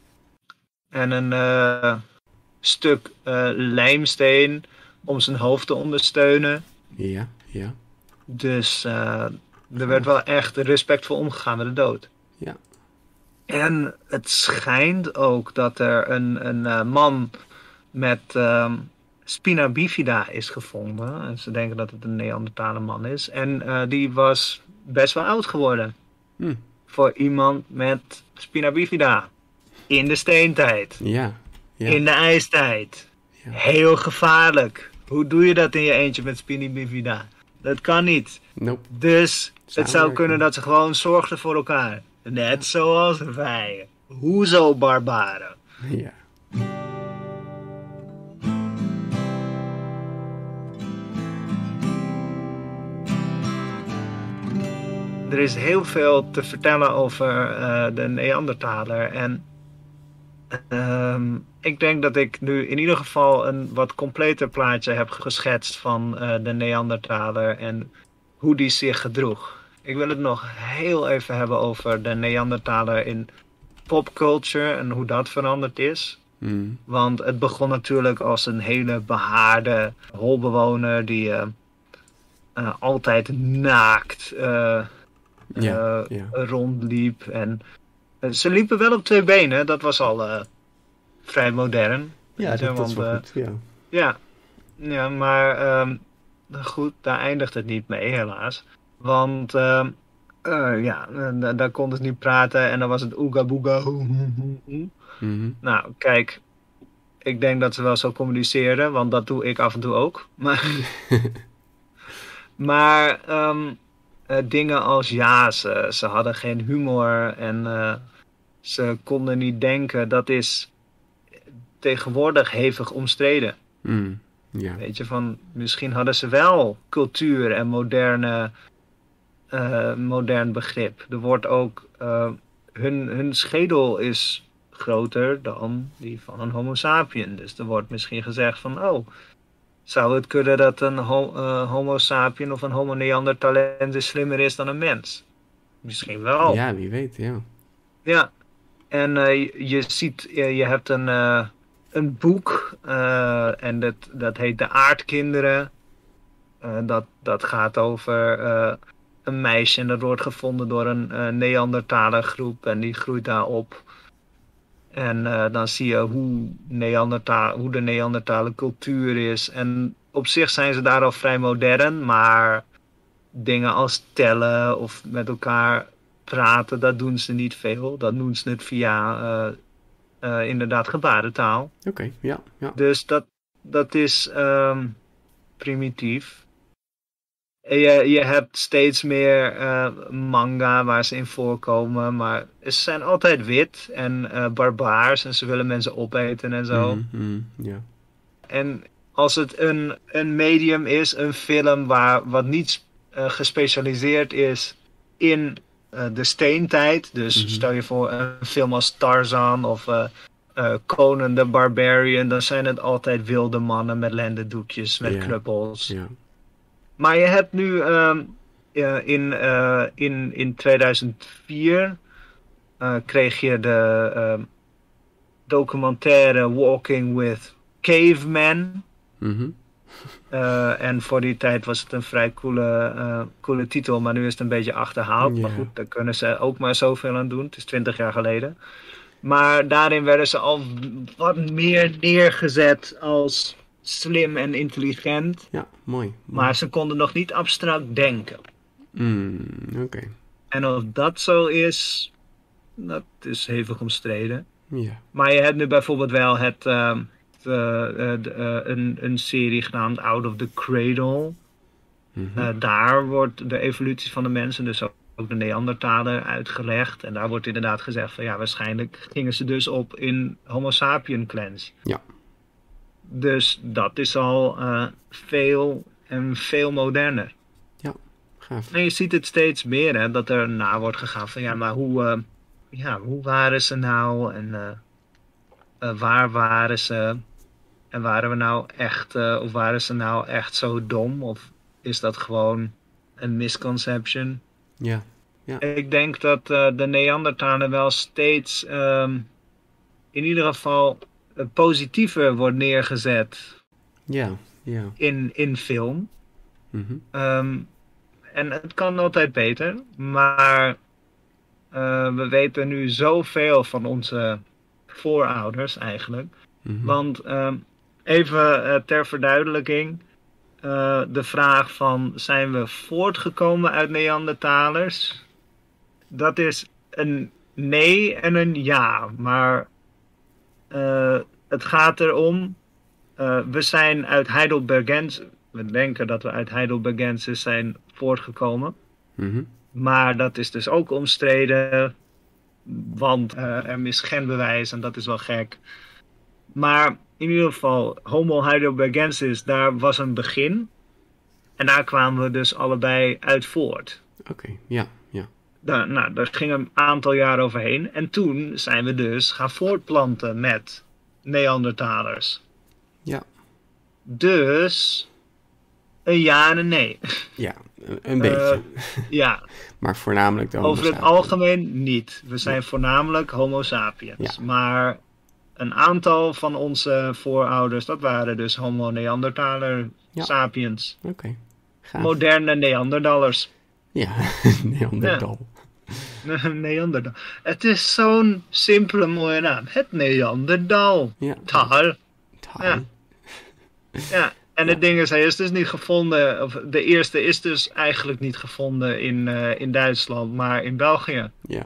En een uh, stuk uh, lijmsteen om zijn hoofd te ondersteunen.
Ja, ja.
Dus uh, er werd wel echt respectvol omgegaan met de dood.
Ja.
En het schijnt ook dat er een, een uh, man met... Uh, Spina bifida is gevonden. En ze denken dat het een Neandertaler man is. En uh, die was best wel oud geworden.
Hm.
Voor iemand met Spina bifida. In de steentijd.
Ja. ja.
In de ijstijd. Ja. Heel gevaarlijk. Hoe doe je dat in je eentje met Spina bifida? Dat kan niet.
Nope.
Dus het zou kunnen dat ze gewoon zorgden voor elkaar. Net zoals wij. Hoezo barbaren?
Ja.
Er is heel veel te vertellen over uh, de Neandertaler. En um, ik denk dat ik nu in ieder geval een wat completer plaatje heb geschetst van uh, de Neandertaler en hoe die zich gedroeg. Ik wil het nog heel even hebben over de Neandertaler in popculture en hoe dat veranderd is.
Mm.
Want het begon natuurlijk als een hele behaarde holbewoner die uh, uh, altijd naakt... Uh,
Ja,
uh,
ja.
rondliep. En uh, ze liepen wel op twee benen, dat was al uh, vrij modern.
Ja, dat,
want,
dat is wel
uh,
goed, ja.
Ja, ja maar um, goed, daar eindigt het niet mee helaas. Want uh, uh, ja, uh, daar konden ze niet praten en dan was het ooga booga.
Mm-hmm.
Nou, kijk, ik denk dat ze wel zo communiceren, want dat doe ik af en toe ook. Maar, maar um, Uh, dingen als ja, ze, ze hadden geen humor en uh, ze konden niet denken. Dat is tegenwoordig hevig omstreden.
Mm, yeah.
Weet je, van misschien hadden ze wel cultuur en moderne, uh, modern begrip. Er wordt ook, uh, hun, hun schedel is groter dan die van een homo sapien. Dus er wordt misschien gezegd van, oh... Zou het kunnen dat een ho- uh, homo sapien of een homo neanderthalensis slimmer is dan een mens? Misschien wel.
Ja, wie weet, ja.
Ja. En uh, je, je ziet, uh, je hebt een, uh, een boek. Uh, en dat, dat heet De Aardkinderen. Uh, dat, dat gaat over uh, een meisje en dat wordt gevonden door een uh, Neandertaler groep. En die groeit daar op. En uh, dan zie je hoe, Neanderta- hoe de Neandertale cultuur is. En op zich zijn ze daar al vrij modern. Maar dingen als tellen of met elkaar praten, dat doen ze niet veel. Dat doen ze het via uh, uh, inderdaad gebarentaal.
Oké, okay, ja, ja.
Dus dat, dat is um, primitief. En je, je hebt steeds meer uh, manga waar ze in voorkomen, maar ze zijn altijd wit en uh, barbaars en ze willen mensen opeten en zo.
Mm, mm, yeah.
En als het een, een medium is, een film waar wat niet uh, gespecialiseerd is in uh, de steentijd, dus mm-hmm. stel je voor een film als Tarzan of uh, uh, Conan the Barbarian, dan zijn het altijd wilde mannen met lendendoekjes, met yeah. knuppels.
Yeah.
Maar je hebt nu um, uh, in, uh, in, in tweeduizend vier uh, kreeg je de uh, documentaire Walking with Cavemen.
Mm-hmm.
Uh, en voor die tijd was het een vrij coole, uh, coole titel, maar nu is het een beetje achterhaald. Yeah. Maar goed, daar kunnen ze ook maar zoveel aan doen. Het is twintig jaar geleden. Maar daarin werden ze al wat meer neergezet als slim en intelligent.
Ja, mooi. mooi.
Maar ze konden nog niet abstract denken.
Mm, Oké. Okay.
En of dat zo is, dat is hevig omstreden.
Ja.
Maar je hebt nu bijvoorbeeld wel het, uh, de, uh, de, uh, een, een serie genaamd Out of the Cradle. Mm-hmm. Uh, daar wordt de evolutie van de mensen, dus ook de Neandertaler, uitgelegd. En daar wordt inderdaad gezegd van ja, waarschijnlijk gingen ze dus op in Homo sapien clans.
Ja.
Dus dat is al uh, veel en veel moderner.
Ja, gaaf.
En je ziet het steeds meer, hè, dat er na wordt gegaan van ja, maar hoe, uh, ja, hoe waren ze nou en uh, uh, waar waren ze en waren we nou echt, uh, of waren ze nou echt zo dom of is dat gewoon een misconception?
Ja. Ja.
Ik denk dat uh, de Neandertaler wel steeds, um, in ieder geval, positiever wordt neergezet.
Ja, ja.
In, in film.
Mm-hmm.
Um, en het kan altijd beter, maar uh, we weten nu zoveel van onze voorouders eigenlijk.
Mm-hmm.
Want um, even uh, ter verduidelijking, uh, de vraag van zijn we voortgekomen uit Neandertalers? Dat is een nee en een ja, maar uh, het gaat erom, uh, we zijn uit Heidelbergensis, we denken dat we uit Heidelbergensis zijn voortgekomen,
mm-hmm.
maar dat is dus ook omstreden, want uh, er is genbewijs en dat is wel gek. Maar in ieder geval, Homo heidelbergensis, daar was een begin en daar kwamen we dus allebei uit voort.
Oké, okay, ja, ja.
Daar, nou, daar ging een aantal jaar overheen. En toen zijn we dus gaan voortplanten met Neandertalers.
Ja.
Dus een ja en een nee.
Ja, een, een beetje.
Uh, ja.
Maar voornamelijk de Homo
Over het
sapiens.
algemeen niet. We zijn ja. voornamelijk Homo sapiens.
Ja.
Maar een aantal van onze voorouders, dat waren dus Homo Neandertaler ja. sapiens.
Oké, okay. Gaaf.
Moderne Neandertalers.
Ja, Neandertal.
Ja. Neandertal. Het is zo'n simpele mooie naam. Het Neandertal.
Ja.
Tal.
Tal.
Ja. ja. En het ding is, hij is dus niet gevonden, of de eerste is dus eigenlijk niet gevonden in, uh, in Duitsland, maar in België.
Ja.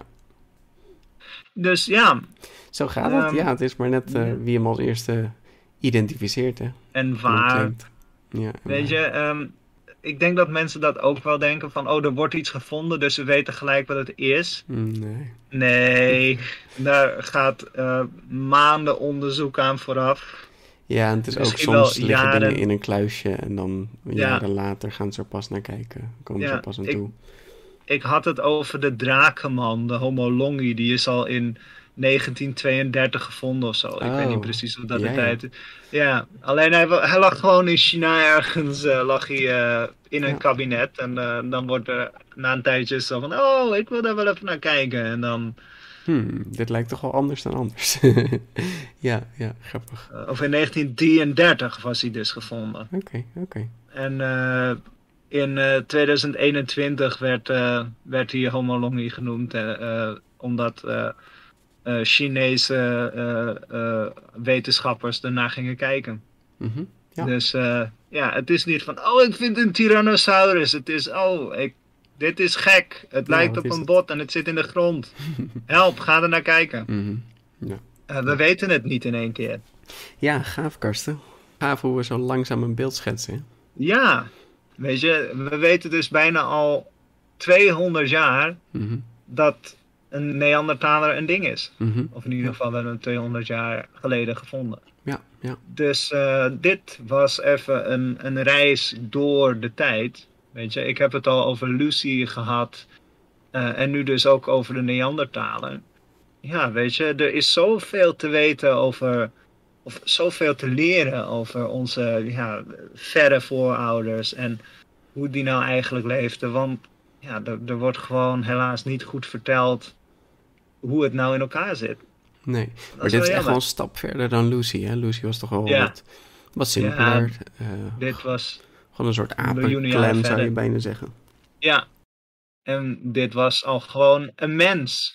Dus ja.
Zo gaat het. Um, ja, het is maar net uh, wie hem als eerste identificeert, hè.
En waar.
Ja, en
weet waar. je, um, ik denk dat mensen dat ook wel denken van, oh, er wordt iets gevonden, dus we weten gelijk wat het is.
Nee.
Nee, daar gaat uh, maanden onderzoek aan vooraf.
Ja, en het is Misschien ook soms liggen jaren... dingen in een kluisje en dan jaren ja. later gaan ze er pas naar kijken. Komen ja, ze er pas aan
ik,
toe.
Ik had het over de drakenman, de Homo longi, die is al in negentien tweeëndertig gevonden of zo. Oh, ik weet niet precies of dat ja, de tijd is. Ja. ja, alleen hij, hij lag gewoon in China ergens, uh, lag hij uh, in een ja. kabinet. En uh, dan wordt er na een tijdje zo van, oh, ik wil daar wel even naar kijken. En dan...
Hmm, dit lijkt toch wel anders dan anders. ja, ja, grappig.
Uh, of in negentien drieëndertig was hij dus gevonden.
Oké, okay, oké. Okay.
En uh, in uh, tweeduizend eenentwintig werd, uh, werd hij Homo longi genoemd. Uh, uh, omdat uh, uh, Chinese uh, uh, wetenschappers ernaar gingen kijken.
Mm-hmm, ja.
Dus uh, ja, het is niet van, oh, ik vind een Tyrannosaurus. Het is, oh, ik... Dit is gek. Het ja, lijkt op een het? bot en het zit in de grond. Help, ga er naar kijken.
Mm-hmm. Ja.
Uh, we ja. weten het niet in één keer.
Ja, gaaf, Karsten. Gaaf hoe we zo langzaam een beeld schetsen.
Ja, weet je, we weten dus bijna al tweehonderd jaar
mm-hmm.
dat een Neandertaler een ding is.
Mm-hmm.
Of in ieder geval, we hebben hem tweehonderd jaar geleden gevonden.
Ja, ja.
Dus uh, dit was even een, een reis door de tijd. Weet je, ik heb het al over Lucy gehad. Uh, en nu dus ook over de Neandertaler. Ja, weet je, er is zoveel te weten over... Of zoveel te leren over onze ja, verre voorouders. En hoe die nou eigenlijk leefden. Want ja, er, er wordt gewoon helaas niet goed verteld hoe het nou in elkaar zit.
Nee, maar dit is echt wel een stap verder dan Lucy. Hè? Lucy was toch wel
ja.
wat, wat simpeler.
Ja,
uh,
dit was...
Gewoon een soort apenklem, zou je bijna zeggen.
Ja, en dit was al gewoon een mens.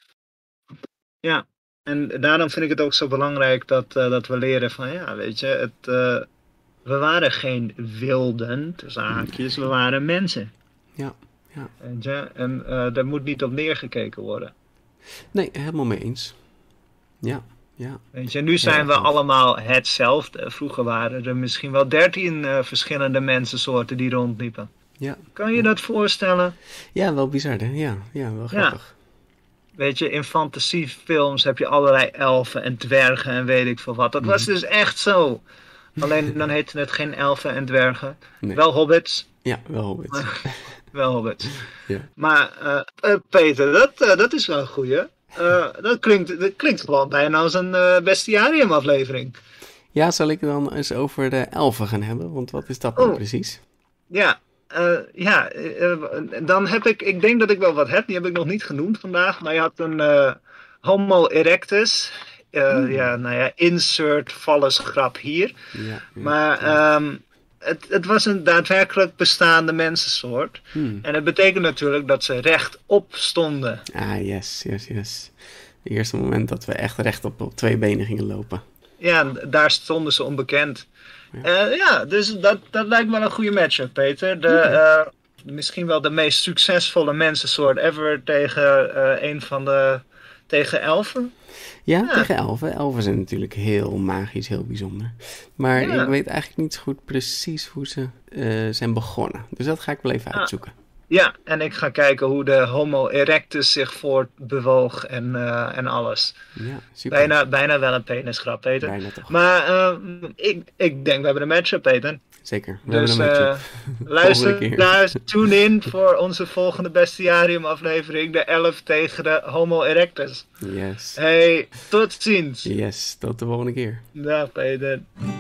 Ja, en daarom vind ik het ook zo belangrijk dat, uh, dat we leren van, ja, weet je, het, uh, we waren geen wilden, tussen haakjes, we waren mensen.
Ja, ja.
Weet je? En uh, daar moet niet op neergekeken worden.
Nee, helemaal mee eens. Ja. Ja.
Weet je, nu zijn ja, we goed. allemaal hetzelfde. Vroeger waren er misschien wel dertien uh, verschillende mensensoorten die rondliepen.
Ja.
Kan je
ja.
dat voorstellen?
Ja, wel bizar, hè? Ja, ja, wel grappig.
Ja. Weet je, in fantasiefilms heb je allerlei elfen en dwergen en weet ik veel wat. Dat mm. was dus echt zo. Alleen dan heette het geen elfen en dwergen. Nee. Wel hobbits.
Ja, wel hobbits.
wel hobbits.
Ja.
Maar uh, uh, Peter, dat, uh, dat is wel een goeie. Uh, dat, klinkt, dat klinkt gewoon bijna als een uh, bestiarium aflevering.
Ja, zal ik dan eens over de elfen gaan hebben? Want wat is dat nou oh. precies?
Ja, uh, ja uh, dan heb ik, ik denk dat ik wel wat heb. Die heb ik nog niet genoemd vandaag. Maar je had een uh, Homo erectus. Uh, hmm. Ja, nou ja, insert vallesgrap hier.
Ja, ja,
maar
ja.
Um, het, het was een daadwerkelijk bestaande mensensoort.
Hmm.
En dat betekent natuurlijk dat ze rechtop stonden.
Ah, yes, yes, yes. Het eerste moment dat we echt rechtop op twee benen gingen lopen.
Ja, daar stonden ze onbekend. Ja, uh, ja dus dat, dat lijkt me een goede matchup, Peter. De, ja. uh, misschien wel de meest succesvolle mensensoort ever tegen uh, een van de... tegen elfen.
Ja, ja, tegen elfen. Elfen zijn natuurlijk heel magisch, heel bijzonder. Maar ja. ik weet eigenlijk niet zo goed precies hoe ze uh, zijn begonnen. Dus dat ga ik wel even
ja.
uitzoeken.
Ja, en ik ga kijken hoe de Homo erectus zich voortbewoog en, uh, en alles.
Ja, super.
Bijna, bijna wel een penisgrap, Peter.
Bijna toch.
Maar uh, ik, ik denk we hebben een matchup, Peter.
Zeker, we
dus,
hebben een matchup.
Uh, luister naar, tune in voor onze volgende bestiarium aflevering. De elf tegen de Homo erectus.
Yes.
Hey, tot ziens.
Yes, tot de volgende keer.
Dag, Peter.